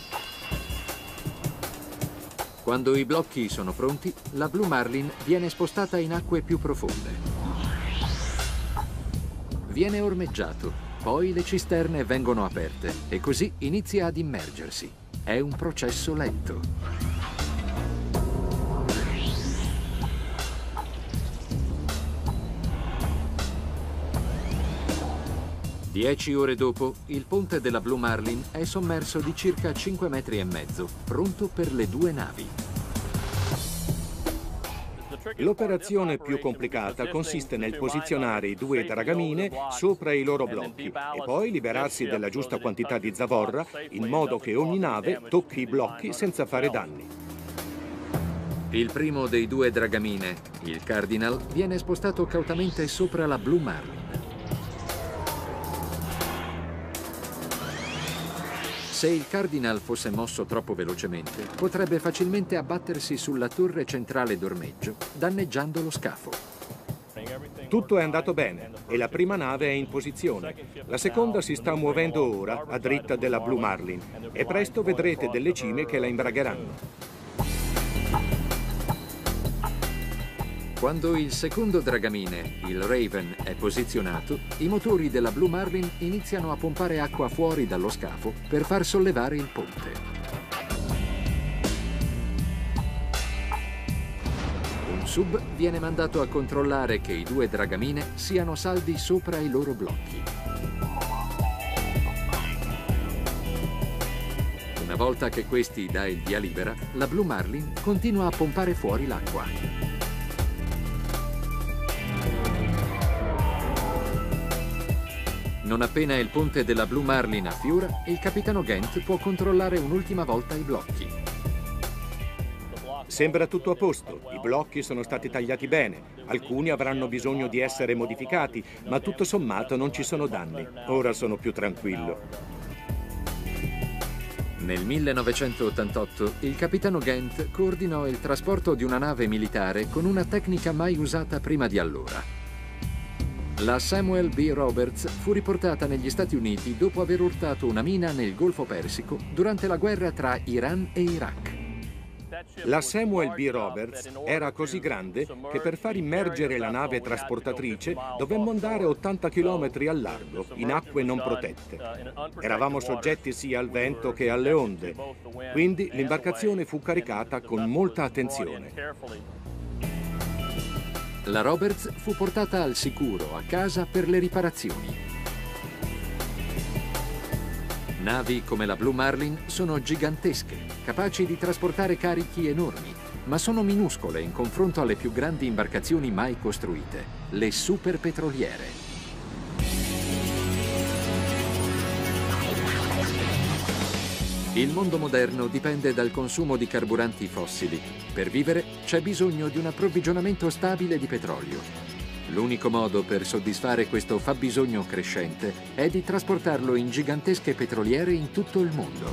[SPEAKER 1] Quando i blocchi sono pronti, la Blue Marlin viene spostata in acque più profonde. Viene ormeggiato. Poi le cisterne vengono aperte e così inizia ad immergersi. È un processo lento. Dieci ore dopo, il ponte della Blue Marlin è sommerso di circa cinque metri e mezzo, pronto per le due navi.
[SPEAKER 3] L'operazione più complicata consiste nel posizionare i due dragamine sopra i loro blocchi e poi liberarsi della giusta quantità di zavorra in modo che ogni nave tocchi i blocchi senza fare danni.
[SPEAKER 1] Il primo dei due dragamine, il Cardinal, viene spostato cautamente sopra la Blue Marlin. Se il Cardinal fosse mosso troppo velocemente, potrebbe facilmente abbattersi sulla torre centrale d'ormeggio, danneggiando lo scafo.
[SPEAKER 3] Tutto è andato bene e la prima nave è in posizione. La seconda si sta muovendo ora a dritta della Blue Marlin e presto vedrete delle cime che la imbragheranno.
[SPEAKER 1] Quando il secondo dragamine, il Raven, è posizionato, i motori della Blue Marlin iniziano a pompare acqua fuori dallo scafo per far sollevare il ponte. Un sub viene mandato a controllare che i due dragamine siano saldi sopra i loro blocchi. Una volta che questi dà il via libera, la Blue Marlin continua a pompare fuori l'acqua. Non appena il ponte della Blue Marlin affiora, il capitano Ghent può controllare un'ultima volta i blocchi.
[SPEAKER 3] Sembra tutto a posto, i blocchi sono stati tagliati bene, alcuni avranno bisogno di essere modificati, ma tutto sommato non ci sono danni. Ora sono più tranquillo.
[SPEAKER 1] Nel millenovecentottantotto il capitano Ghent coordinò il trasporto di una nave militare con una tecnica mai usata prima di allora. La Samuel B. Roberts fu riportata negli Stati Uniti dopo aver urtato una mina nel Golfo Persico durante la guerra tra Iran e Iraq.
[SPEAKER 3] La Samuel B. Roberts era così grande che per far immergere la nave trasportatrice dovemmo andare ottanta chilometri al largo, in acque non protette. Eravamo soggetti sia al vento che alle onde, quindi l'imbarcazione fu caricata con molta attenzione.
[SPEAKER 1] La Roberts fu portata al sicuro a casa per le riparazioni. Navi come la Blue Marlin sono gigantesche, capaci di trasportare carichi enormi, ma sono minuscole in confronto alle più grandi imbarcazioni mai costruite, le superpetroliere. Il mondo moderno dipende dal consumo di carburanti fossili. Per vivere c'è bisogno di un approvvigionamento stabile di petrolio. L'unico modo per soddisfare questo fabbisogno crescente è di trasportarlo in gigantesche petroliere in tutto il mondo.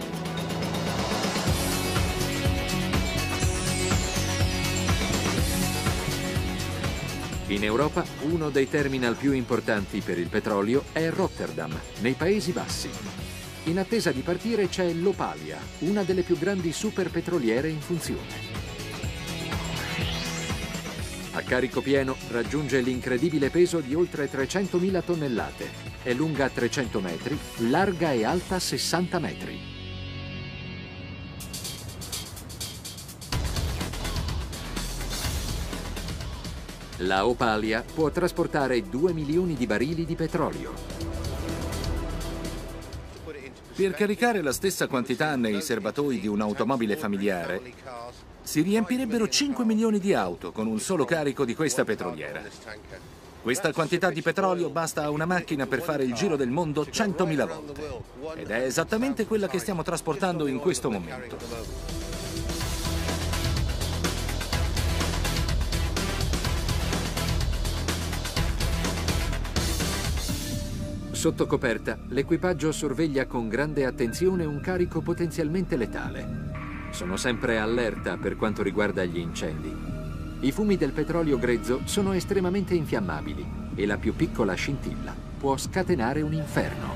[SPEAKER 1] In Europa, uno dei terminal più importanti per il petrolio è Rotterdam, nei Paesi Bassi. In attesa di partire c'è l'Opalia, una delle più grandi superpetroliere in funzione. A carico pieno raggiunge l'incredibile peso di oltre trecentomila tonnellate. È lunga trecento metri, larga e alta sessanta metri. La Opalia può trasportare due milioni di barili di petrolio.
[SPEAKER 5] Per caricare la stessa quantità nei serbatoi di un'automobile familiare, si riempirebbero cinque milioni di auto con un solo carico di questa petroliera. Questa quantità di petrolio basta a una macchina per fare il giro del mondo centomila volte. Ed è esattamente quella che stiamo trasportando in questo momento.
[SPEAKER 1] Sotto coperta, l'equipaggio sorveglia con grande attenzione un carico potenzialmente letale. Sono sempre allerta per quanto riguarda gli incendi. I fumi del petrolio grezzo sono estremamente infiammabili e la più piccola scintilla può scatenare un inferno.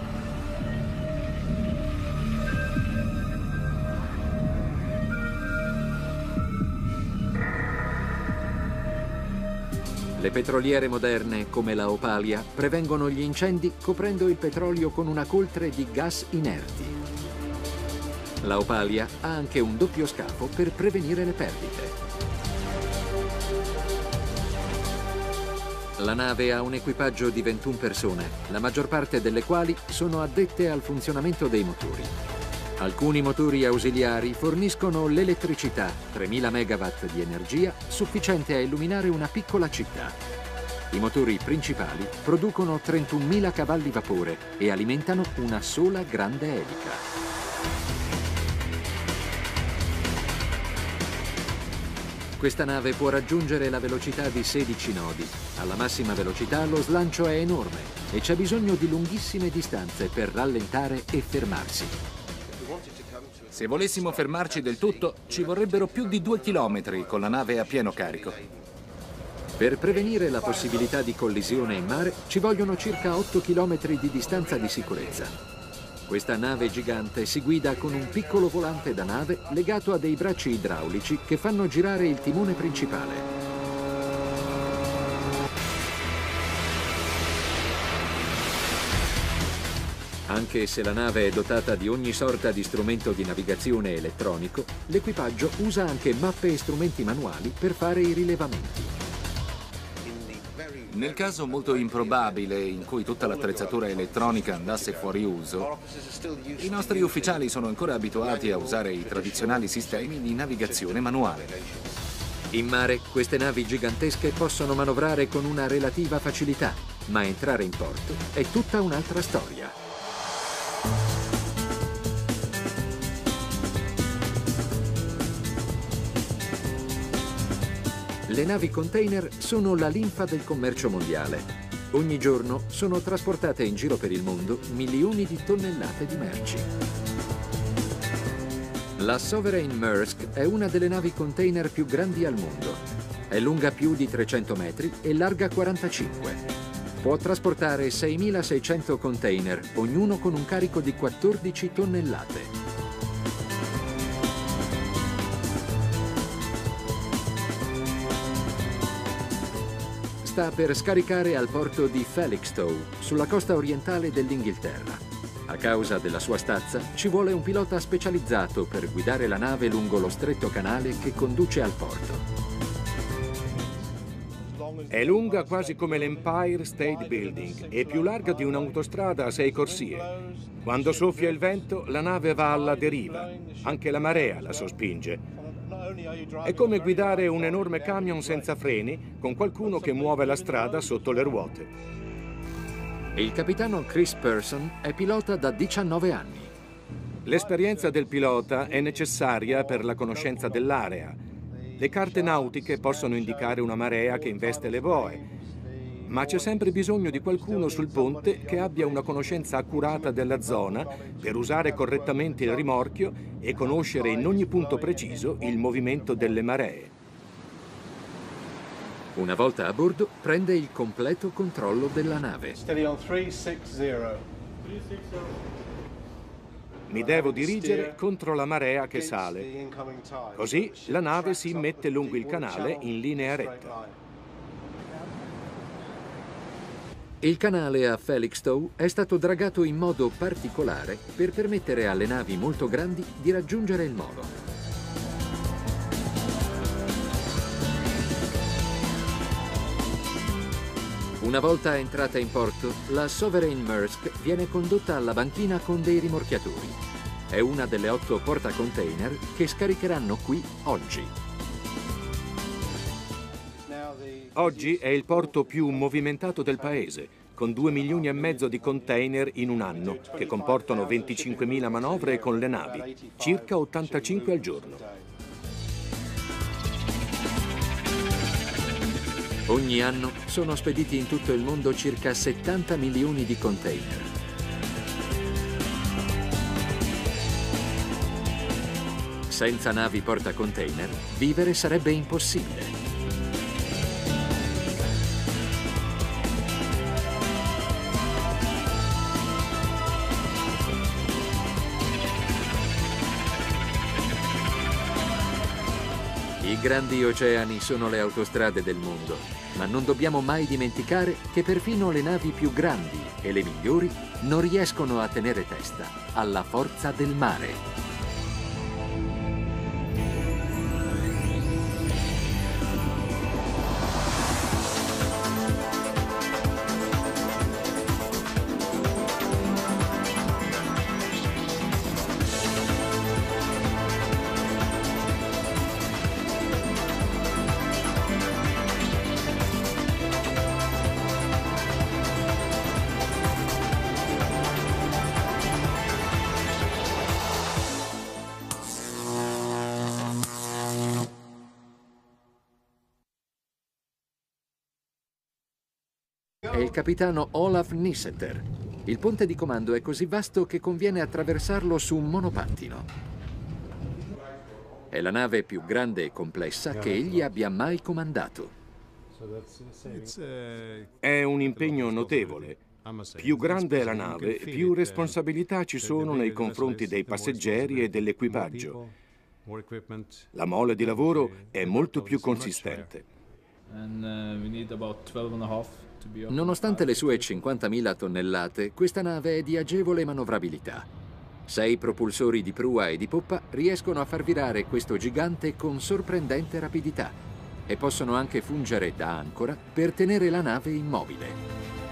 [SPEAKER 1] Le petroliere moderne, come la Opalia, prevengono gli incendi coprendo il petrolio con una coltre di gas inerti. La Opalia ha anche un doppio scafo per prevenire le perdite. La nave ha un equipaggio di ventuno persone, la maggior parte delle quali sono addette al funzionamento dei motori. Alcuni motori ausiliari forniscono l'elettricità, tremila megawatt di energia, sufficiente a illuminare una piccola città. I motori principali producono trentunomila cavalli vapore e alimentano una sola grande elica. Questa nave può raggiungere la velocità di sedici nodi. Alla massima velocità lo slancio è enorme e c'è bisogno di lunghissime distanze per rallentare e fermarsi.
[SPEAKER 5] Se volessimo fermarci del tutto, ci vorrebbero più di due chilometri con la nave a pieno carico.
[SPEAKER 1] Per prevenire la possibilità di collisione in mare ci vogliono circa otto chilometri di distanza di sicurezza. Questa nave gigante si guida con un piccolo volante da nave legato a dei bracci idraulici che fanno girare il timone principale. Anche se la nave è dotata di ogni sorta di strumento di navigazione elettronico, l'equipaggio usa anche mappe e strumenti manuali per fare i rilevamenti.
[SPEAKER 5] Nel caso molto improbabile in cui tutta l'attrezzatura elettronica andasse fuori uso, i nostri ufficiali sono ancora abituati a usare i tradizionali sistemi di navigazione manuale.
[SPEAKER 1] In mare, queste navi gigantesche possono manovrare con una relativa facilità, ma entrare in porto è tutta un'altra storia. Le navi container sono la linfa del commercio mondiale. Ogni giorno sono trasportate in giro per il mondo milioni di tonnellate di merci. La Sovereign Maersk è una delle navi container più grandi al mondo. È lunga più di trecento metri e larga quarantacinque. Può trasportare seimilaseicento container, ognuno con un carico di quattordici tonnellate. Sta per scaricare al porto di Felixstowe, sulla costa orientale dell'Inghilterra. A causa della sua stazza, ci vuole un pilota specializzato per guidare la nave lungo lo stretto canale che conduce al porto.
[SPEAKER 3] È lunga quasi come l'Empire State Building e più larga di un'autostrada a sei corsie. Quando soffia il vento, la nave va alla deriva. Anche la marea la sospinge. È come guidare un enorme camion senza freni con qualcuno che muove la strada sotto le ruote.
[SPEAKER 1] Il capitano Chris Person è pilota da diciannove anni.
[SPEAKER 3] L'esperienza del pilota è necessaria per la conoscenza dell'area. Le carte nautiche possono indicare una marea che investe le boe, ma c'è sempre bisogno di qualcuno sul ponte che abbia una conoscenza accurata della zona per usare correttamente il rimorchio e conoscere in ogni punto preciso il movimento delle maree.
[SPEAKER 1] Una volta a bordo, prende il completo controllo della nave.
[SPEAKER 3] Mi devo dirigere contro la marea che sale. Così la nave si immette lungo il canale in linea retta.
[SPEAKER 1] Il canale a Felixstowe è stato dragato in modo particolare per permettere alle navi molto grandi di raggiungere il molo. Una volta entrata in porto, la Sovereign Maersk viene condotta alla banchina con dei rimorchiatori. È una delle otto portacontainer che scaricheranno qui oggi.
[SPEAKER 3] Oggi è il porto più movimentato del paese, con due milioni e mezzo di container in un anno, che comportano venticinquemila manovre con le navi, circa ottantacinque al giorno.
[SPEAKER 1] Ogni anno sono spediti in tutto il mondo circa settanta milioni di container. Senza navi portacontainer, vivere sarebbe impossibile. I grandi oceani sono le autostrade del mondo, ma non dobbiamo mai dimenticare che perfino le navi più grandi e le migliori non riescono a tenere testa alla forza del mare. È il capitano Olaf Nisseter. Il ponte di comando è così vasto che conviene attraversarlo su un monopattino. È la nave più grande e complessa che egli abbia mai comandato.
[SPEAKER 3] È un impegno notevole. Più grande è la nave, più responsabilità ci sono nei confronti dei passeggeri e dell'equipaggio. La mole di lavoro è molto più consistente.
[SPEAKER 1] Nonostante le sue cinquantamila tonnellate, questa nave è di agevole manovrabilità. Sei propulsori di prua e di poppa riescono a far virare questo gigante con sorprendente rapidità e possono anche fungere da ancora per tenere la nave immobile.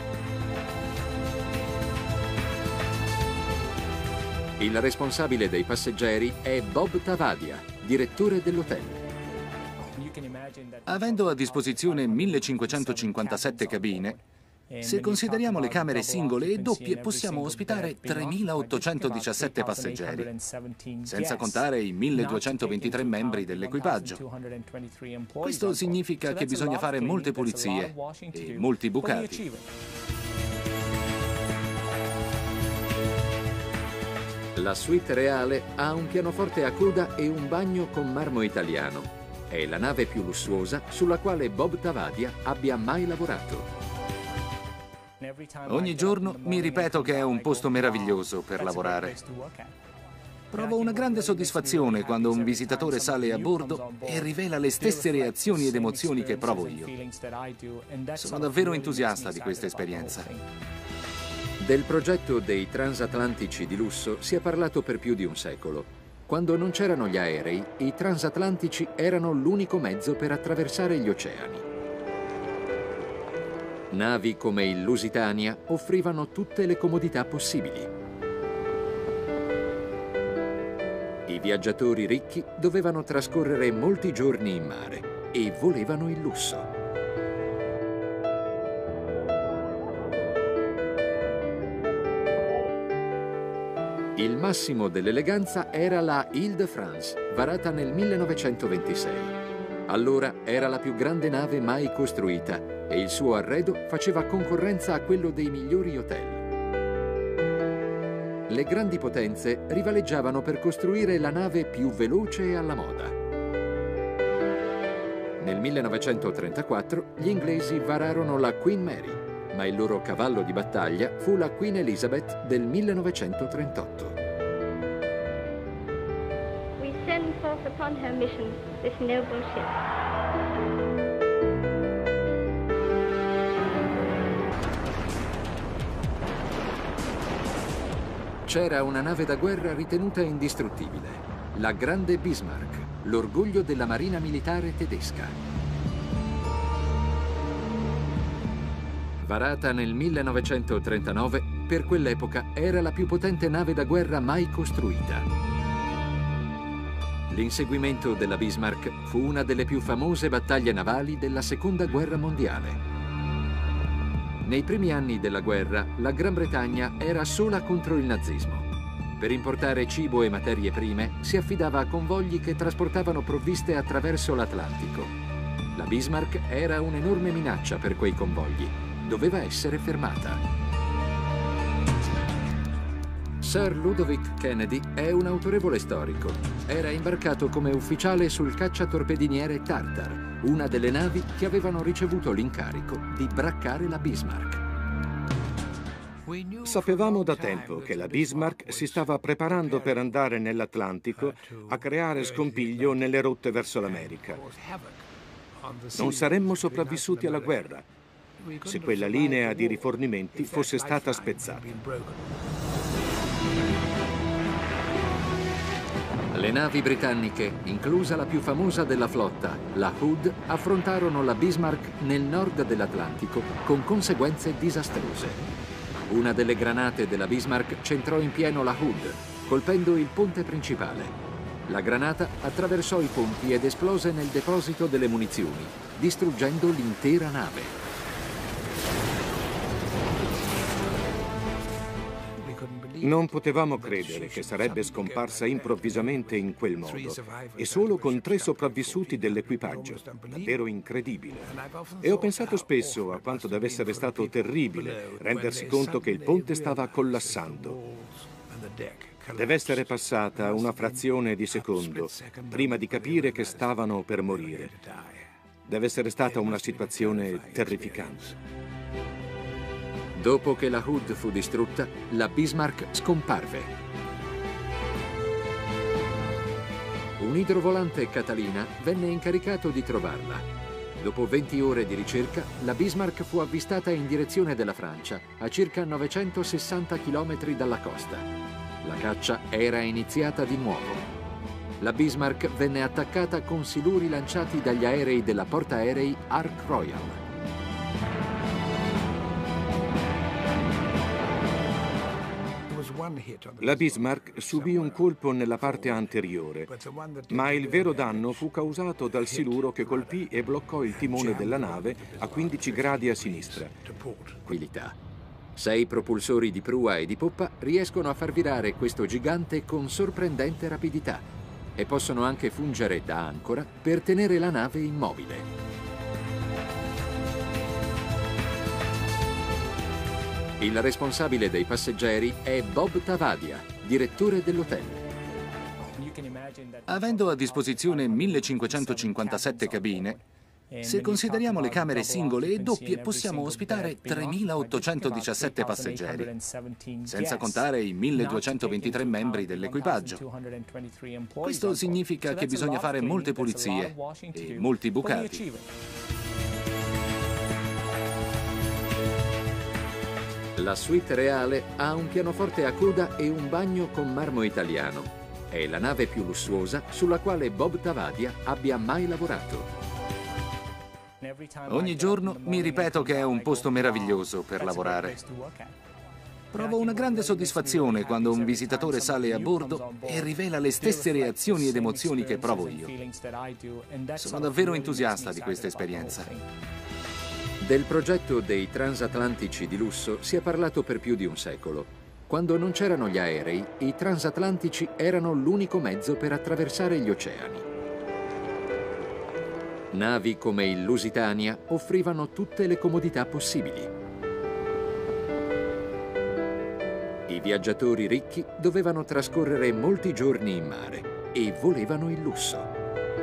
[SPEAKER 1] Il responsabile dei passeggeri è Bob Tavadia, direttore dell'hotel.
[SPEAKER 5] Avendo a disposizione millecinquecentocinquantasette cabine, se consideriamo le camere singole e doppie, possiamo ospitare tremilaottocentodiciassette passeggeri, senza contare i milleduecentoventitré membri dell'equipaggio. Questo significa che bisogna fare molte pulizie e molti bucati.
[SPEAKER 1] La suite reale ha un pianoforte a coda e un bagno con marmo italiano. È la nave più lussuosa sulla quale Bob Tavadia abbia mai lavorato.
[SPEAKER 5] Ogni giorno mi ripeto che è un posto meraviglioso per lavorare. Provo una grande soddisfazione quando un visitatore sale a bordo e rivela le stesse reazioni ed emozioni che provo io. Sono davvero entusiasta di questa esperienza.
[SPEAKER 1] Del progetto dei transatlantici di lusso si è parlato per più di un secolo. Quando non c'erano gli aerei, i transatlantici erano l'unico mezzo per attraversare gli oceani. Navi come il Lusitania offrivano tutte le comodità possibili. I viaggiatori ricchi dovevano trascorrere molti giorni in mare e volevano il lusso. Il massimo dell'eleganza era la Île-de-France, varata nel millenovecentoventisei. Allora era la più grande nave mai costruita e il suo arredo faceva concorrenza a quello dei migliori hotel. Le grandi potenze rivaleggiavano per costruire la nave più veloce e alla moda. Nel millenovecentotrentaquattro gli inglesi vararono la Queen Mary, ma il loro cavallo di battaglia fu la Queen Elizabeth del millenovecentotrentotto.
[SPEAKER 6] We send forth upon her mission this noble ship.
[SPEAKER 1] C'era una nave da guerra ritenuta indistruttibile, la Grande Bismarck, l'orgoglio della marina militare tedesca. Varata nel millenovecentotrentanove, per quell'epoca era la più potente nave da guerra mai costruita. L'inseguimento della Bismarck fu una delle più famose battaglie navali della Seconda Guerra Mondiale. Nei primi anni della guerra, la Gran Bretagna era sola contro il nazismo. Per importare cibo e materie prime si affidava a convogli che trasportavano provviste attraverso l'Atlantico. La Bismarck era un'enorme minaccia per quei convogli. Doveva essere fermata. Sir Ludovic Kennedy è un autorevole storico. Era imbarcato come ufficiale sul cacciatorpediniere Tartar, una delle navi che avevano ricevuto l'incarico di braccare la Bismarck.
[SPEAKER 3] Sapevamo da tempo che la Bismarck si stava preparando per andare nell'Atlantico a creare scompiglio nelle rotte verso l'America. Non saremmo sopravvissuti alla guerra se quella linea di rifornimenti fosse stata spezzata.
[SPEAKER 1] Le navi britanniche, inclusa la più famosa della flotta, la Hood, affrontarono la Bismarck nel nord dell'Atlantico con conseguenze disastrose. Una delle granate della Bismarck centrò in pieno la Hood, colpendo il ponte principale. La granata attraversò i ponti ed esplose nel deposito delle munizioni, distruggendo l'intera nave.
[SPEAKER 3] Non potevamo credere che sarebbe scomparsa improvvisamente in quel modo e solo con tre sopravvissuti dell'equipaggio. Davvero incredibile. E ho pensato spesso a quanto deve essere stato terribile rendersi conto che il ponte stava collassando. Deve essere passata una frazione di secondo prima di capire che stavano per morire. Deve essere stata una situazione terrificante.
[SPEAKER 1] Dopo che la Hood fu distrutta, la Bismarck scomparve. Un idrovolante Catalina venne incaricato di trovarla. Dopo venti ore di ricerca, la Bismarck fu avvistata in direzione della Francia, a circa novecentosessanta chilometri dalla costa. La caccia era iniziata di nuovo. La Bismarck venne attaccata con siluri lanciati dagli aerei della portaerei Ark Royal.
[SPEAKER 3] La Bismarck subì un colpo nella parte anteriore, ma il vero danno fu causato dal siluro che colpì e bloccò il timone della nave a quindici gradi a sinistra.
[SPEAKER 1] Tranquillità. Sei propulsori di prua e di poppa riescono a far virare questo gigante con sorprendente rapidità e possono anche fungere da ancora per tenere la nave immobile. Il responsabile dei passeggeri è Bob Tavadia, direttore dell'hotel.
[SPEAKER 5] Avendo a disposizione millecinquecentocinquantasette cabine, se consideriamo le camere singole e doppie, possiamo ospitare tremilaottocentodiciassette passeggeri, senza contare i milleduecentoventitré membri dell'equipaggio. Questo significa che bisogna fare molte pulizie e molti bucati.
[SPEAKER 1] La suite reale ha un pianoforte a coda e un bagno con marmo italiano. È la nave più lussuosa sulla quale Bob Tavadia abbia mai lavorato.
[SPEAKER 5] Ogni giorno mi ripeto che è un posto meraviglioso per lavorare. Provo una grande soddisfazione quando un visitatore sale a bordo e rivela le stesse reazioni ed emozioni che provo io. Sono davvero entusiasta di questa esperienza.
[SPEAKER 1] Del progetto dei transatlantici di lusso si è parlato per più di un secolo. Quando non c'erano gli aerei, i transatlantici erano l'unico mezzo per attraversare gli oceani. Navi come il Lusitania offrivano tutte le comodità possibili. I viaggiatori ricchi dovevano trascorrere molti giorni in mare e volevano il lusso.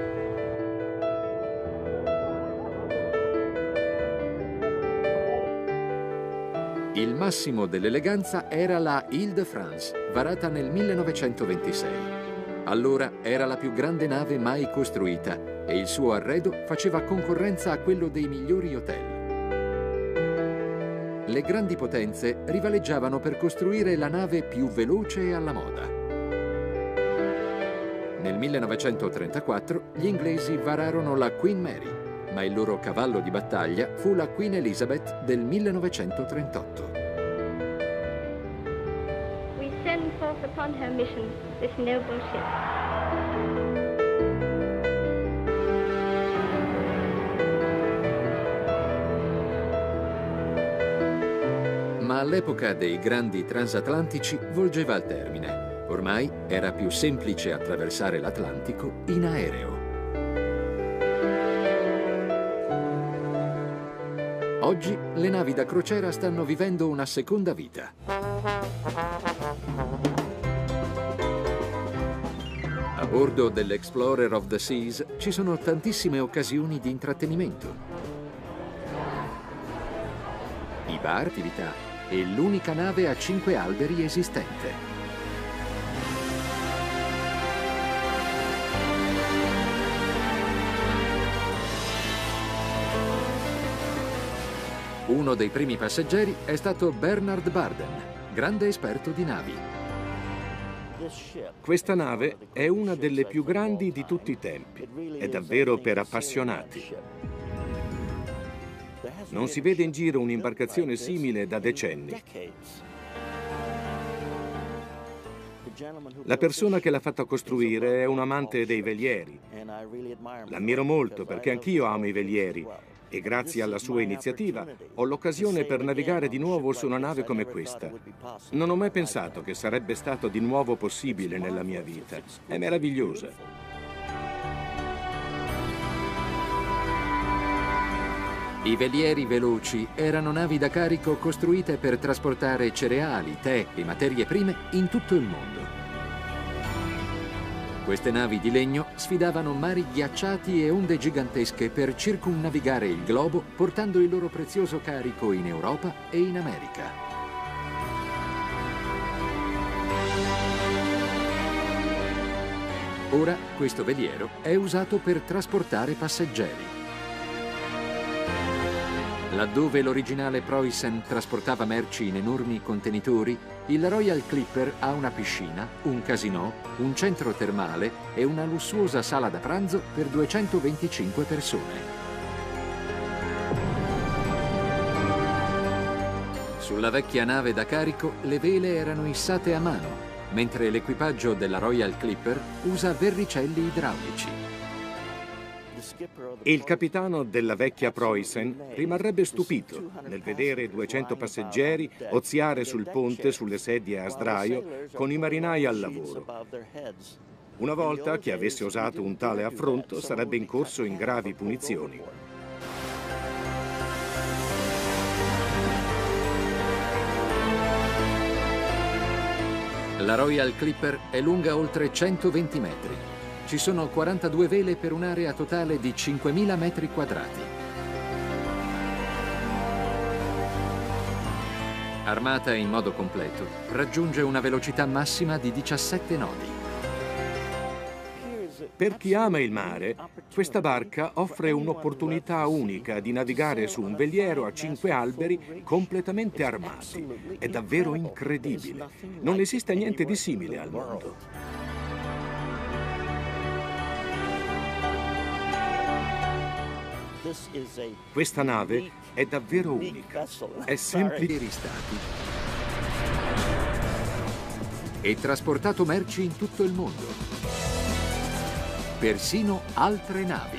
[SPEAKER 1] Il massimo dell'eleganza era la Île-de-France, varata nel millenovecentoventisei. Allora era la più grande nave mai costruita e il suo arredo faceva concorrenza a quello dei migliori hotel. Le grandi potenze rivaleggiavano per costruire la nave più veloce e alla moda. Nel millenovecentotrentaquattro gli inglesi vararono la Queen Mary, ma il loro cavallo di battaglia fu la Queen Elizabeth del millenovecentotrentotto.
[SPEAKER 6] We send forth upon her mission this noble ship.
[SPEAKER 1] Ma all'epoca dei grandi transatlantici volgeva al termine. Ormai era più semplice attraversare l'Atlantico in aereo. Oggi le navi da crociera stanno vivendo una seconda vita. A bordo dell'Explorer of the Seas ci sono tantissime occasioni di intrattenimento. I bar, attività e l'unica nave a cinque alberi esistente. Uno dei primi passeggeri è stato Bernard Barden, grande esperto di navi.
[SPEAKER 3] Questa nave è una delle più grandi di tutti i tempi. È davvero per appassionati. Non si vede in giro un'imbarcazione simile da decenni. La persona che l'ha fatta costruire è un amante dei velieri. L'ammiro molto perché anch'io amo i velieri. E grazie alla sua iniziativa ho l'occasione per navigare di nuovo su una nave come questa. Non ho mai pensato che sarebbe stato di nuovo possibile nella mia vita. È meravigliosa.
[SPEAKER 1] I velieri veloci erano navi da carico costruite per trasportare cereali, tè e materie prime in tutto il mondo. Queste navi di legno sfidavano mari ghiacciati e onde gigantesche per circumnavigare il globo, portando il loro prezioso carico in Europa e in America. Ora questo veliero è usato per trasportare passeggeri. Laddove l'originale Preußen trasportava merci in enormi contenitori, il Royal Clipper ha una piscina, un casinò, un centro termale e una lussuosa sala da pranzo per duecentoventicinque persone. Sulla vecchia nave da carico le vele erano issate a mano, mentre l'equipaggio della Royal Clipper usa verricelli idraulici.
[SPEAKER 3] Il capitano della vecchia Preußen rimarrebbe stupito nel vedere duecento passeggeri oziare sul ponte sulle sedie a sdraio con i marinai al lavoro. Una volta che avesse osato un tale affronto sarebbe incorso in gravi punizioni.
[SPEAKER 1] La Royal Clipper è lunga oltre centoventi metri. Ci sono quarantadue vele per un'area totale di cinquemila metri quadrati. Armata in modo completo, raggiunge una velocità massima di diciassette nodi.
[SPEAKER 3] Per chi ama il mare, questa barca offre un'opportunità unica di navigare su un veliero a cinque alberi completamente armati. È davvero incredibile. Non esiste niente di simile al mondo. Questa nave è davvero unica. È semplice
[SPEAKER 1] stati e trasportato merci in tutto il mondo. Persino altre navi.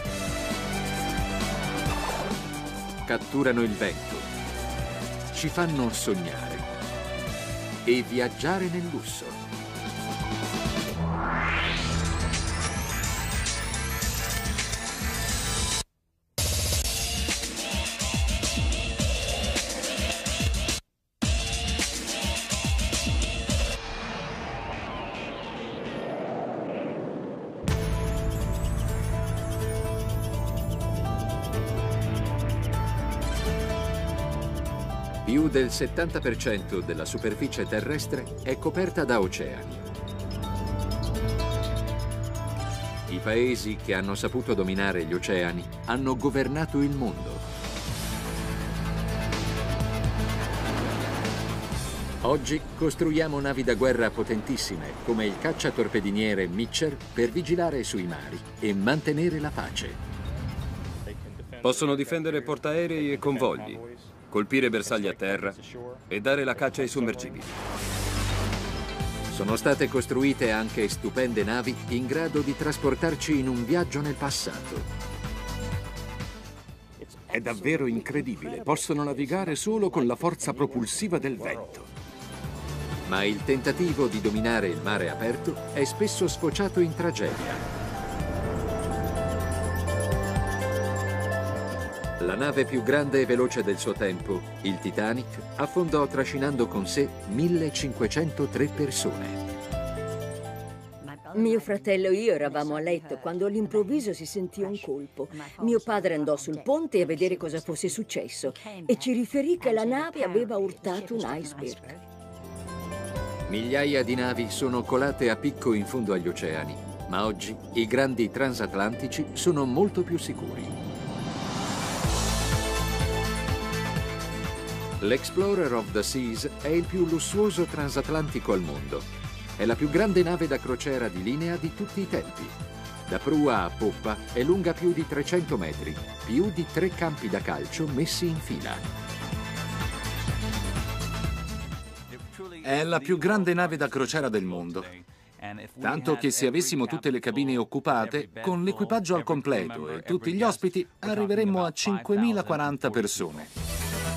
[SPEAKER 1] Catturano il vento, ci fanno sognare e viaggiare nel lusso. Più del settanta per cento della superficie terrestre è coperta da oceani. I paesi che hanno saputo dominare gli oceani hanno governato il mondo. Oggi costruiamo navi da guerra potentissime, come il cacciatorpediniere Mitchell, per vigilare sui mari e mantenere la pace.
[SPEAKER 2] Possono difendere portaerei e convogli, colpire bersagli a terra e dare la caccia ai sommergibili.
[SPEAKER 1] Sono state costruite anche stupende navi in grado di trasportarci in un viaggio nel passato.
[SPEAKER 3] È davvero incredibile. Possono navigare solo con la forza propulsiva del vento.
[SPEAKER 1] Ma il tentativo di dominare il mare aperto è spesso sfociato in tragedia. La nave più grande e veloce del suo tempo, il Titanic, affondò trascinando con sé millecinquecentotre persone.
[SPEAKER 4] Mio fratello e io eravamo a letto quando all'improvviso si sentì un colpo. Mio padre andò sul ponte a vedere cosa fosse successo e ci riferì che la nave aveva urtato un iceberg.
[SPEAKER 1] Migliaia di navi sono colate a picco in fondo agli oceani, ma oggi i grandi transatlantici sono molto più sicuri. L'Explorer of the Seas è il più lussuoso transatlantico al mondo. È la più grande nave da crociera di linea di tutti i tempi. Da prua a poppa è lunga più di trecento metri, più di tre campi da calcio messi in fila.
[SPEAKER 5] È la più grande nave da crociera del mondo. Tanto che se avessimo tutte le cabine occupate, con l'equipaggio al completo e tutti gli ospiti, arriveremmo a cinquemilaquaranta persone.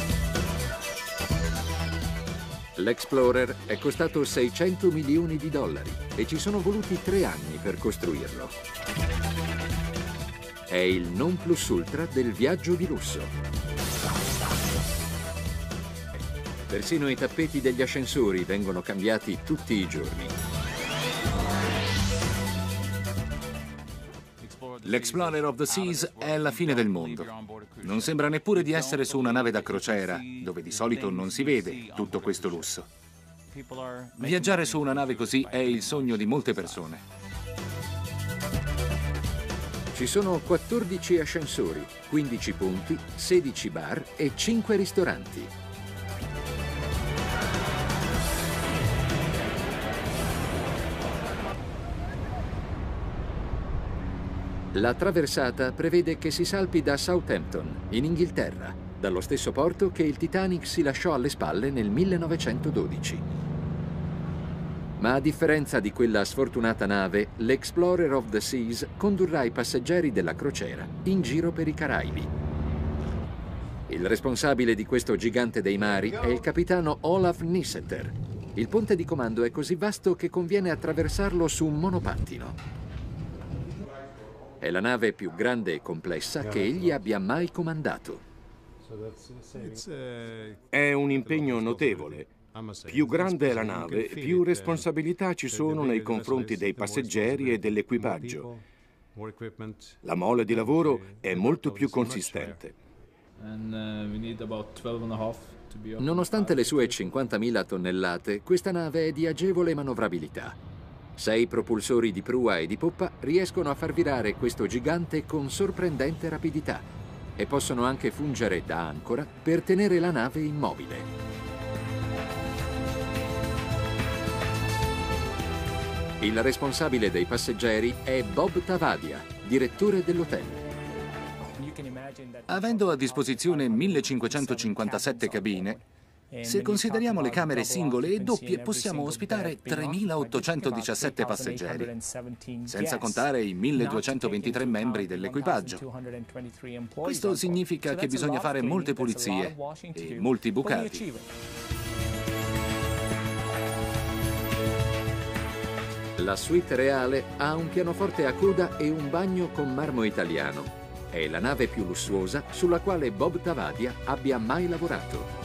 [SPEAKER 1] L'Explorer è costato seicento milioni di dollari e ci sono voluti tre anni per costruirlo. È il non plus ultra del viaggio di lusso. Persino i tappeti degli ascensori vengono cambiati tutti i giorni.
[SPEAKER 5] L'Explorer of the Seas è la fine del mondo. Non sembra neppure di essere su una nave da crociera, dove di solito non si vede tutto questo lusso. Viaggiare su una nave così è il sogno di molte persone.
[SPEAKER 1] Ci sono quattordici ascensori, quindici punti, sedici bar e cinque ristoranti. La traversata prevede che si salpi da Southampton, in Inghilterra, dallo stesso porto che il Titanic si lasciò alle spalle nel millenovecentododici. Ma a differenza di quella sfortunata nave, l'Explorer of the Seas condurrà i passeggeri della crociera in giro per i Caraibi. Il responsabile di questo gigante dei mari è il capitano Olaf Nisseter. Il ponte di comando è così vasto che conviene attraversarlo su un monopattino. È la nave più grande e complessa che egli abbia mai comandato.
[SPEAKER 3] È un impegno notevole. Più grande è la nave, più responsabilità ci sono nei confronti dei passeggeri e dell'equipaggio. La mole di lavoro è molto più consistente.
[SPEAKER 1] Nonostante le sue cinquantamila tonnellate, questa nave è di agevole manovrabilità. Sei propulsori di prua e di poppa riescono a far virare questo gigante con sorprendente rapidità e possono anche fungere da ancora per tenere la nave immobile. Il responsabile dei passeggeri è Bob Tavadia, direttore dell'hotel.
[SPEAKER 5] Avendo a disposizione millecinquecentocinquantasette cabine, se consideriamo le camere singole e doppie, possiamo ospitare tremilaottocentodiciassette passeggeri, senza contare i milleduecentoventitré membri dell'equipaggio. Questo significa che bisogna fare molte pulizie e molti bucati.
[SPEAKER 1] La suite reale ha un pianoforte a coda e un bagno con marmo italiano. È la nave più lussuosa sulla quale Bob Tavadia abbia mai lavorato.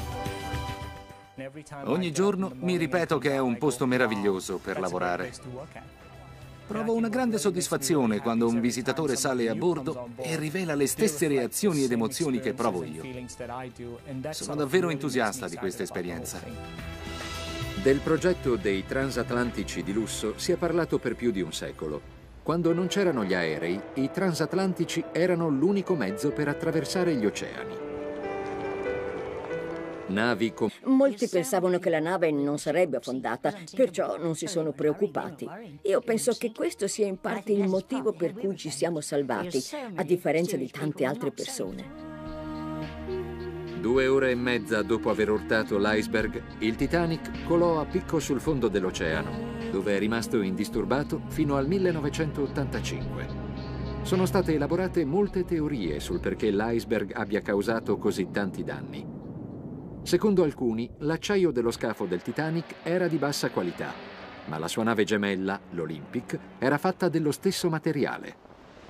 [SPEAKER 5] Ogni giorno mi ripeto che è un posto meraviglioso per lavorare. Provo una grande soddisfazione quando un visitatore sale a bordo e rivela le stesse reazioni ed emozioni che provo io. Sono davvero entusiasta di questa esperienza.
[SPEAKER 1] Del progetto dei transatlantici di lusso si è parlato per più di un secolo. Quando non c'erano gli aerei, i transatlantici erano l'unico mezzo per attraversare gli oceani. Navi com-
[SPEAKER 4] Molti pensavano che la nave non sarebbe affondata, perciò non si sono preoccupati. Io penso che questo sia in parte il motivo per cui ci siamo salvati, a differenza di tante altre persone.
[SPEAKER 1] Due ore e mezza dopo aver urtato l'iceberg, il Titanic colò a picco sul fondo dell'oceano, dove è rimasto indisturbato fino al millenovecentottantacinque. Sono state elaborate molte teorie sul perché l'iceberg abbia causato così tanti danni. Secondo alcuni, l'acciaio dello scafo del Titanic era di bassa qualità, ma la sua nave gemella, l'Olympic, era fatta dello stesso materiale.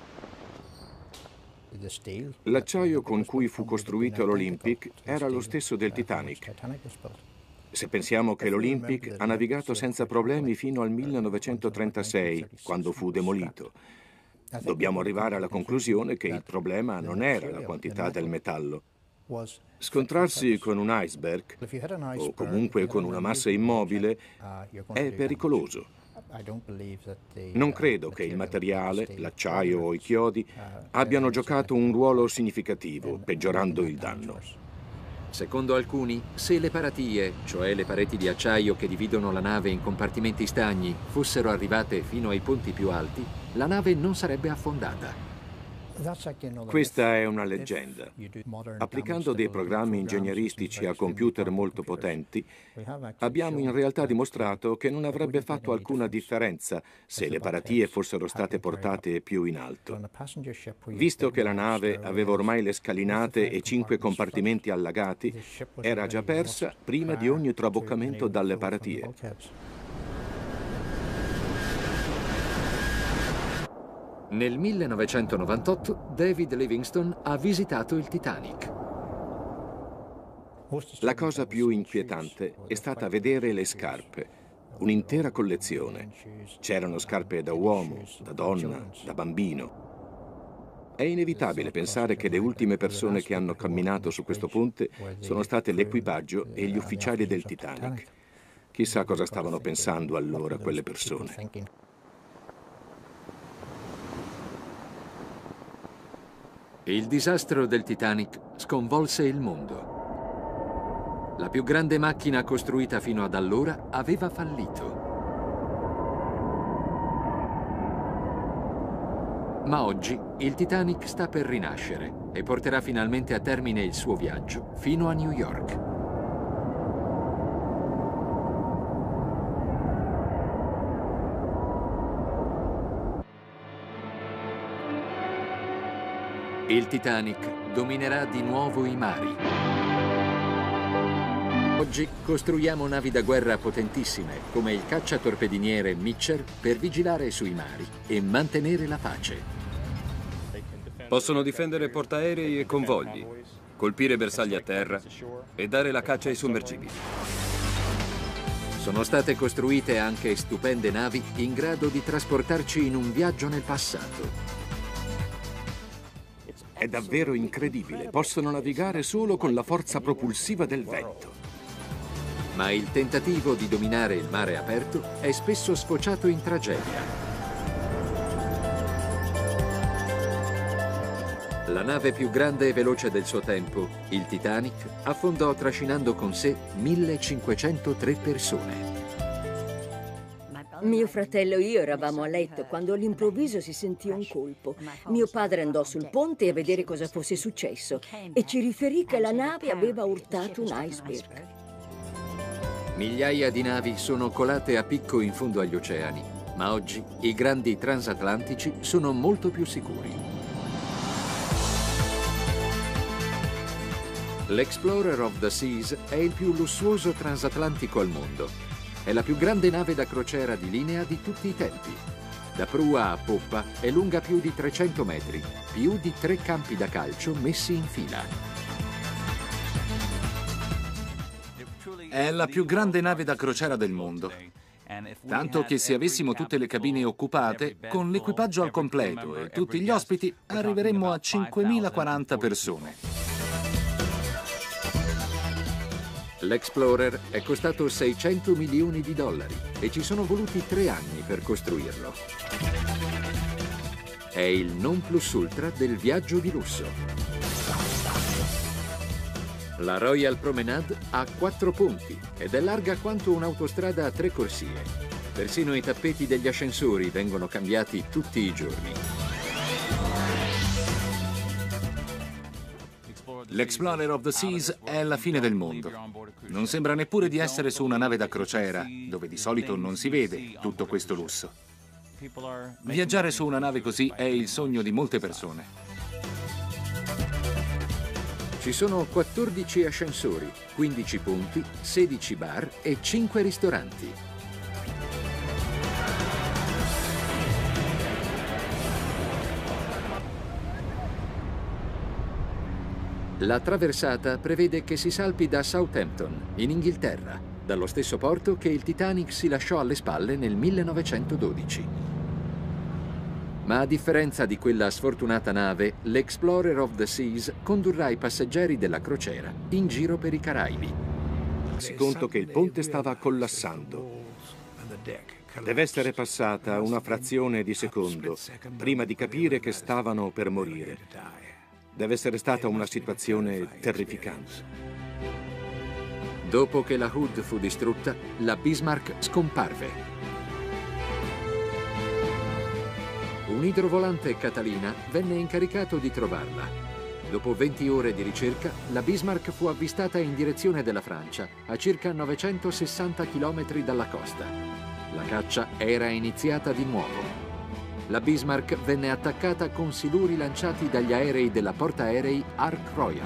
[SPEAKER 3] L'acciaio con cui fu costruito l'Olympic era lo stesso del Titanic. Se pensiamo che l'Olympic ha navigato senza problemi fino al millenovecentotrentasei, quando fu demolito, dobbiamo arrivare alla conclusione che il problema non era la quantità del metallo. Scontrarsi con un iceberg, o comunque con una massa immobile, è pericoloso. Non credo che il materiale, l'acciaio o i chiodi abbiano giocato un ruolo significativo, peggiorando il danno.
[SPEAKER 1] Secondo alcuni, se le paratie, cioè le pareti di acciaio che dividono la nave in compartimenti stagni, fossero arrivate fino ai ponti più alti, la nave non sarebbe affondata.
[SPEAKER 3] Questa è una leggenda. Applicando dei programmi ingegneristici a computer molto potenti, abbiamo in realtà dimostrato che non avrebbe fatto alcuna differenza se le paratie fossero state portate più in alto. Visto che la nave aveva ormai le scalinate e cinque compartimenti allagati, era già persa prima di ogni traboccamento dalle paratie.
[SPEAKER 1] Nel millenovecentonovantotto David Livingstone ha visitato il Titanic.
[SPEAKER 3] La cosa più inquietante è stata vedere le scarpe, un'intera collezione. C'erano scarpe da uomo, da donna, da bambino. È inevitabile pensare che le ultime persone che hanno camminato su questo ponte sono state l'equipaggio e gli ufficiali del Titanic. Chissà cosa stavano pensando allora quelle persone.
[SPEAKER 1] Il disastro del Titanic sconvolse il mondo. La più grande macchina costruita fino ad allora aveva fallito. Ma oggi il Titanic sta per rinascere e porterà finalmente a termine il suo viaggio fino a New York. Il Titanic dominerà di nuovo i mari. Oggi costruiamo navi da guerra potentissime, come il cacciatorpediniere Mitchell, per vigilare sui mari e mantenere la pace.
[SPEAKER 2] Possono difendere portaerei e convogli, colpire bersagli a terra e dare la caccia ai sommergibili.
[SPEAKER 1] Sono state costruite anche stupende navi in grado di trasportarci in un viaggio nel passato.
[SPEAKER 3] È davvero incredibile, possono navigare solo con la forza propulsiva del vento.
[SPEAKER 1] Ma il tentativo di dominare il mare aperto è spesso sfociato in tragedia. La nave più grande e veloce del suo tempo, il Titanic, affondò trascinando con sé millecinquecentotre persone.
[SPEAKER 4] Mio fratello e io eravamo a letto quando all'improvviso si sentì un colpo. Mio padre andò sul ponte a vedere cosa fosse successo e ci riferì che la nave aveva urtato un iceberg.
[SPEAKER 1] Migliaia di navi sono colate a picco in fondo agli oceani, ma oggi i grandi transatlantici sono molto più sicuri. L'Explorer of the Seas è il più lussuoso transatlantico al mondo. È la più grande nave da crociera di linea di tutti i tempi. Da prua a poppa è lunga più di trecento metri, più di tre campi da calcio messi in fila.
[SPEAKER 5] È la più grande nave da crociera del mondo. Tanto che se avessimo tutte le cabine occupate, con l'equipaggio al completo e tutti gli ospiti, arriveremmo a cinquemilaquaranta persone.
[SPEAKER 1] L'Explorer è costato seicento milioni di dollari e ci sono voluti tre anni per costruirlo. È il non plus ultra del viaggio di lusso. La Royal Promenade ha quattro ponti ed è larga quanto un'autostrada a tre corsie. Persino i tappeti degli ascensori vengono cambiati tutti i giorni.
[SPEAKER 5] L'Explorer of the Seas è la fine del mondo. Non sembra neppure di essere su una nave da crociera, dove di solito non si vede tutto questo lusso. Viaggiare su una nave così è il sogno di molte persone.
[SPEAKER 1] Ci sono quattordici ascensori, quindici ponti, sedici bar e cinque ristoranti. La traversata prevede che si salpi da Southampton, in Inghilterra, dallo stesso porto che il Titanic si lasciò alle spalle nel millenovecentododici. Ma a differenza di quella sfortunata nave, l'Explorer of the Seas condurrà i passeggeri della crociera in giro per i Caraibi.
[SPEAKER 3] Si conta che il ponte stava collassando. Deve essere passata una frazione di secondo prima di capire che stavano per morire. Deve essere stata una situazione terrificante.
[SPEAKER 1] Dopo che la Hood fu distrutta, la Bismarck scomparve. Un idrovolante Catalina venne incaricato di trovarla. Dopo venti ore di ricerca, la Bismarck fu avvistata in direzione della Francia, a circa novecentosessanta chilometri dalla costa. La caccia era iniziata di nuovo. La Bismarck venne attaccata con siluri lanciati dagli aerei della portaerei Ark Royal.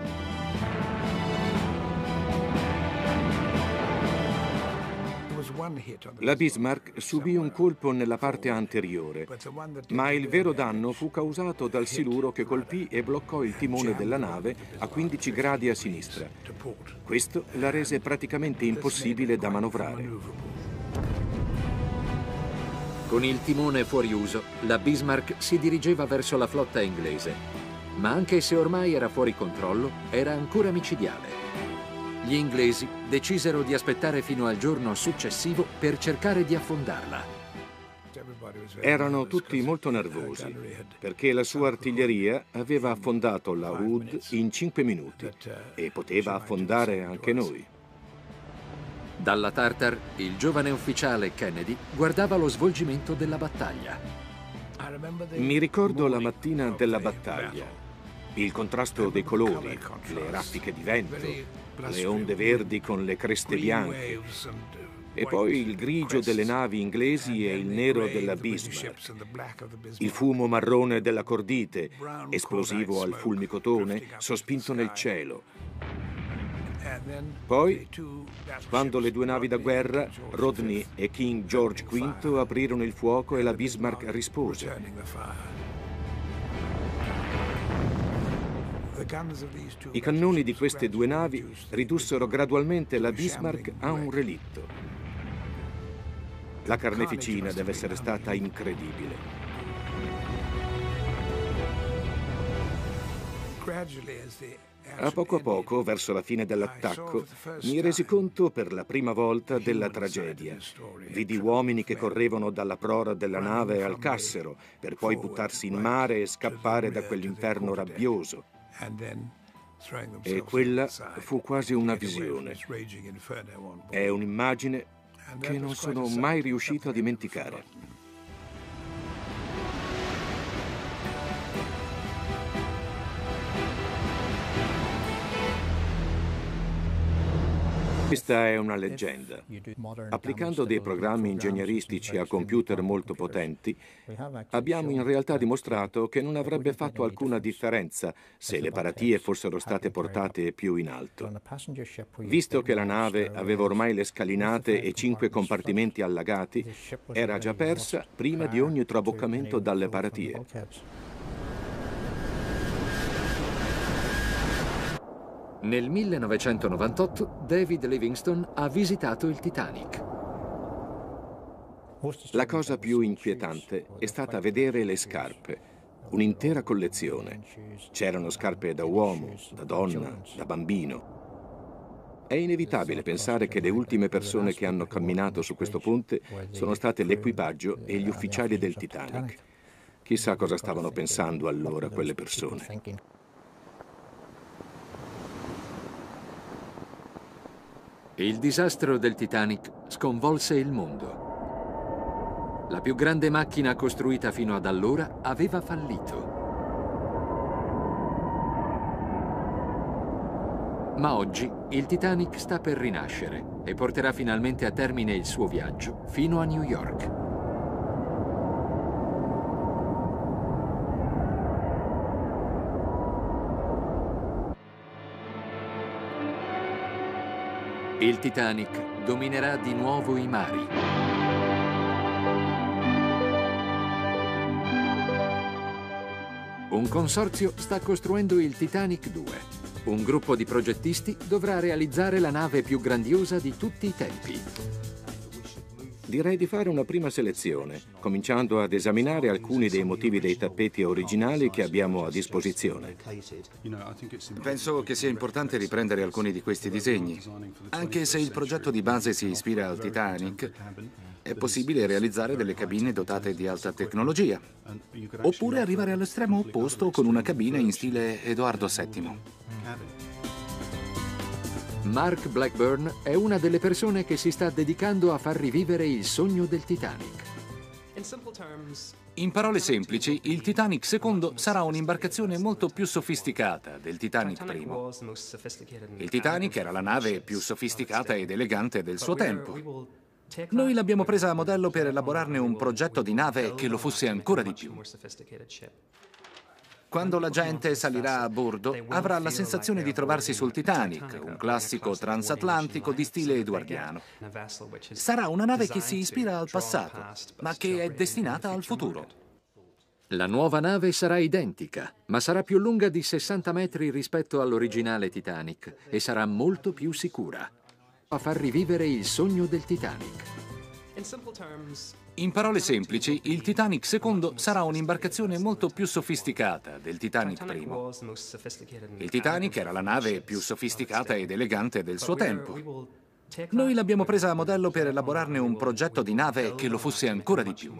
[SPEAKER 3] La Bismarck subì un colpo nella parte anteriore, ma il vero danno fu causato dal siluro che colpì e bloccò il timone della nave a quindici gradi a sinistra. Questo la rese praticamente impossibile da manovrare.
[SPEAKER 1] Con il timone fuori uso, la Bismarck si dirigeva verso la flotta inglese, ma anche se ormai era fuori controllo, era ancora micidiale. Gli inglesi decisero di aspettare fino al giorno successivo per cercare di affondarla.
[SPEAKER 3] Erano tutti molto nervosi, perché la sua artiglieria aveva affondato la Hood in cinque minuti e poteva affondare anche noi.
[SPEAKER 1] Dalla Tartar, il giovane ufficiale Kennedy guardava lo svolgimento della battaglia.
[SPEAKER 3] Mi ricordo la mattina della battaglia, il contrasto dei colori, le raffiche di vento, le onde verdi con le creste bianche, e poi il grigio delle navi inglesi e il nero della Bismarck, il fumo marrone della cordite, esplosivo al fulmicotone, sospinto nel cielo. Poi, quando le due navi da guerra, Rodney e King George quinto, aprirono il fuoco e la Bismarck rispose. I cannoni di queste due navi ridussero gradualmente la Bismarck a un relitto. La carneficina deve essere stata incredibile. A poco a poco, verso la fine dell'attacco, mi resi conto per la prima volta della tragedia. Vidi uomini che correvano dalla prora della nave al cassero per poi buttarsi in mare e scappare da quell'inferno rabbioso. E quella fu quasi una visione. È un'immagine che non sono mai riuscito a dimenticare. Questa è una leggenda. Applicando dei programmi ingegneristici a computer molto potenti, abbiamo in realtà dimostrato che non avrebbe fatto alcuna differenza se le paratie fossero state portate più in alto. Visto che la nave aveva ormai le scalinate e cinque compartimenti allagati, era già persa prima di ogni traboccamento dalle paratie.
[SPEAKER 1] Nel millenovecentonovantotto David Livingstone ha visitato il Titanic.
[SPEAKER 3] La cosa più inquietante è stata vedere le scarpe, un'intera collezione. C'erano scarpe da uomo, da donna, da bambino. È inevitabile pensare che le ultime persone che hanno camminato su questo ponte sono state l'equipaggio e gli ufficiali del Titanic. Chissà cosa stavano pensando allora quelle persone.
[SPEAKER 1] Il disastro del Titanic sconvolse il mondo. La più grande macchina costruita fino ad allora aveva fallito. Ma oggi il Titanic sta per rinascere e porterà finalmente a termine il suo viaggio fino a New York. Il Titanic dominerà di nuovo i mari. Un consorzio sta costruendo il Titanic due. Un gruppo di progettisti dovrà realizzare la nave più grandiosa di tutti i tempi.
[SPEAKER 3] Direi di fare una prima selezione, cominciando ad esaminare alcuni dei motivi dei tappeti originali che abbiamo a disposizione.
[SPEAKER 5] Penso che sia importante riprendere alcuni di questi disegni. Anche se il progetto di base si ispira al Titanic, è possibile realizzare delle cabine dotate di alta tecnologia, oppure arrivare all'estremo opposto con una cabina in stile Edoardo settimo.
[SPEAKER 1] Mark Blackburn è una delle persone che si sta dedicando a far rivivere il sogno del Titanic.
[SPEAKER 5] In parole semplici, il Titanic secondo sarà un'imbarcazione molto più sofisticata del Titanic primo. Il Titanic era la nave più sofisticata ed elegante del suo tempo. Noi l'abbiamo presa a modello per elaborarne un progetto di nave che lo fosse ancora di più. Quando la gente salirà a bordo, avrà la sensazione di trovarsi sul Titanic, un classico transatlantico di stile edoardiano. Sarà una nave che si ispira al passato, ma che è destinata al futuro.
[SPEAKER 1] La nuova nave sarà identica, ma sarà più lunga di sessanta metri rispetto all'originale Titanic e sarà molto più sicura. A far rivivere il sogno del Titanic.
[SPEAKER 5] In parole semplici, il Titanic secondo sarà un'imbarcazione molto più sofisticata del Titanic primo. Il Titanic era la nave più sofisticata ed elegante del suo tempo. Noi l'abbiamo presa a modello per elaborarne un progetto di nave che lo fosse ancora di più.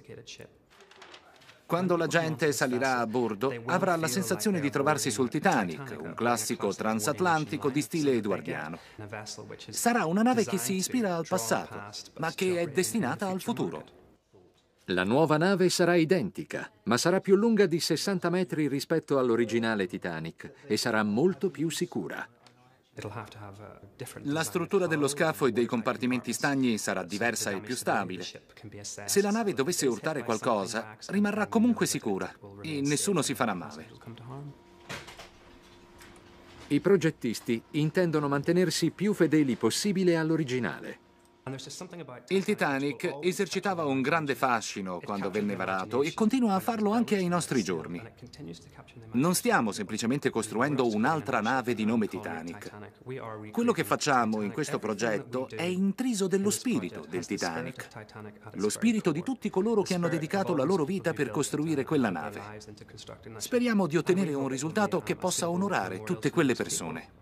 [SPEAKER 5] Quando la gente salirà a bordo, avrà la sensazione di trovarsi sul Titanic, un classico transatlantico di stile edoardiano. Sarà una nave che si ispira al passato, ma che è destinata al futuro.
[SPEAKER 1] La nuova nave sarà identica, ma sarà più lunga di sessanta metri rispetto all'originale Titanic e sarà molto più sicura.
[SPEAKER 5] La struttura dello scafo e dei compartimenti stagni sarà diversa e più stabile. Se la nave dovesse urtare qualcosa, rimarrà comunque sicura e nessuno si farà male.
[SPEAKER 1] I progettisti intendono mantenersi più fedeli possibile all'originale.
[SPEAKER 5] Il Titanic esercitava un grande fascino quando venne varato e continua a farlo anche ai nostri giorni. Non stiamo semplicemente costruendo un'altra nave di nome Titanic. Quello che facciamo in questo progetto è intriso dello spirito del Titanic, lo spirito di tutti coloro che hanno dedicato la loro vita per costruire quella nave. Speriamo di ottenere un risultato che possa onorare tutte quelle persone.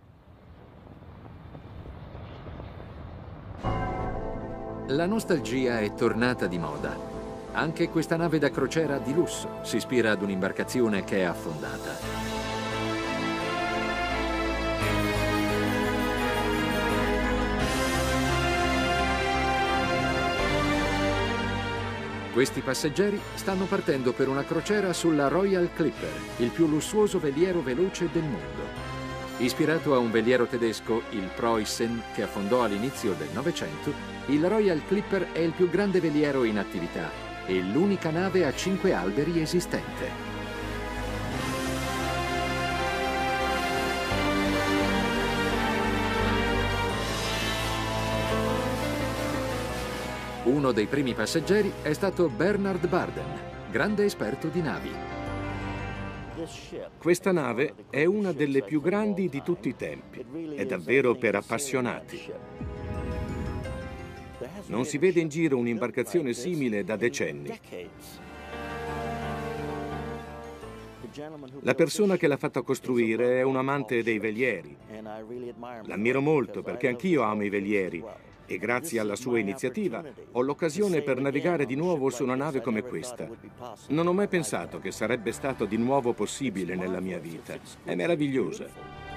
[SPEAKER 1] La nostalgia è tornata di moda. Anche questa nave da crociera di lusso si ispira ad un'imbarcazione che è affondata. Questi passeggeri stanno partendo per una crociera sulla Royal Clipper, il più lussuoso veliero veloce del mondo. Ispirato a un veliero tedesco, il Preußen, che affondò all'inizio del Novecento, il Royal Clipper è il più grande veliero in attività e l'unica nave a cinque alberi esistente. Uno dei primi passeggeri è stato Bernard Barden, grande esperto di navi.
[SPEAKER 3] Questa nave è una delle più grandi di tutti i tempi. È davvero per appassionati. Non si vede in giro un'imbarcazione simile da decenni. La persona che l'ha fatta costruire è un amante dei velieri. L'ammiro molto perché anch'io amo i velieri e grazie alla sua iniziativa ho l'occasione per navigare di nuovo su una nave come questa. Non ho mai pensato che sarebbe stato di nuovo possibile nella mia vita. È meravigliosa.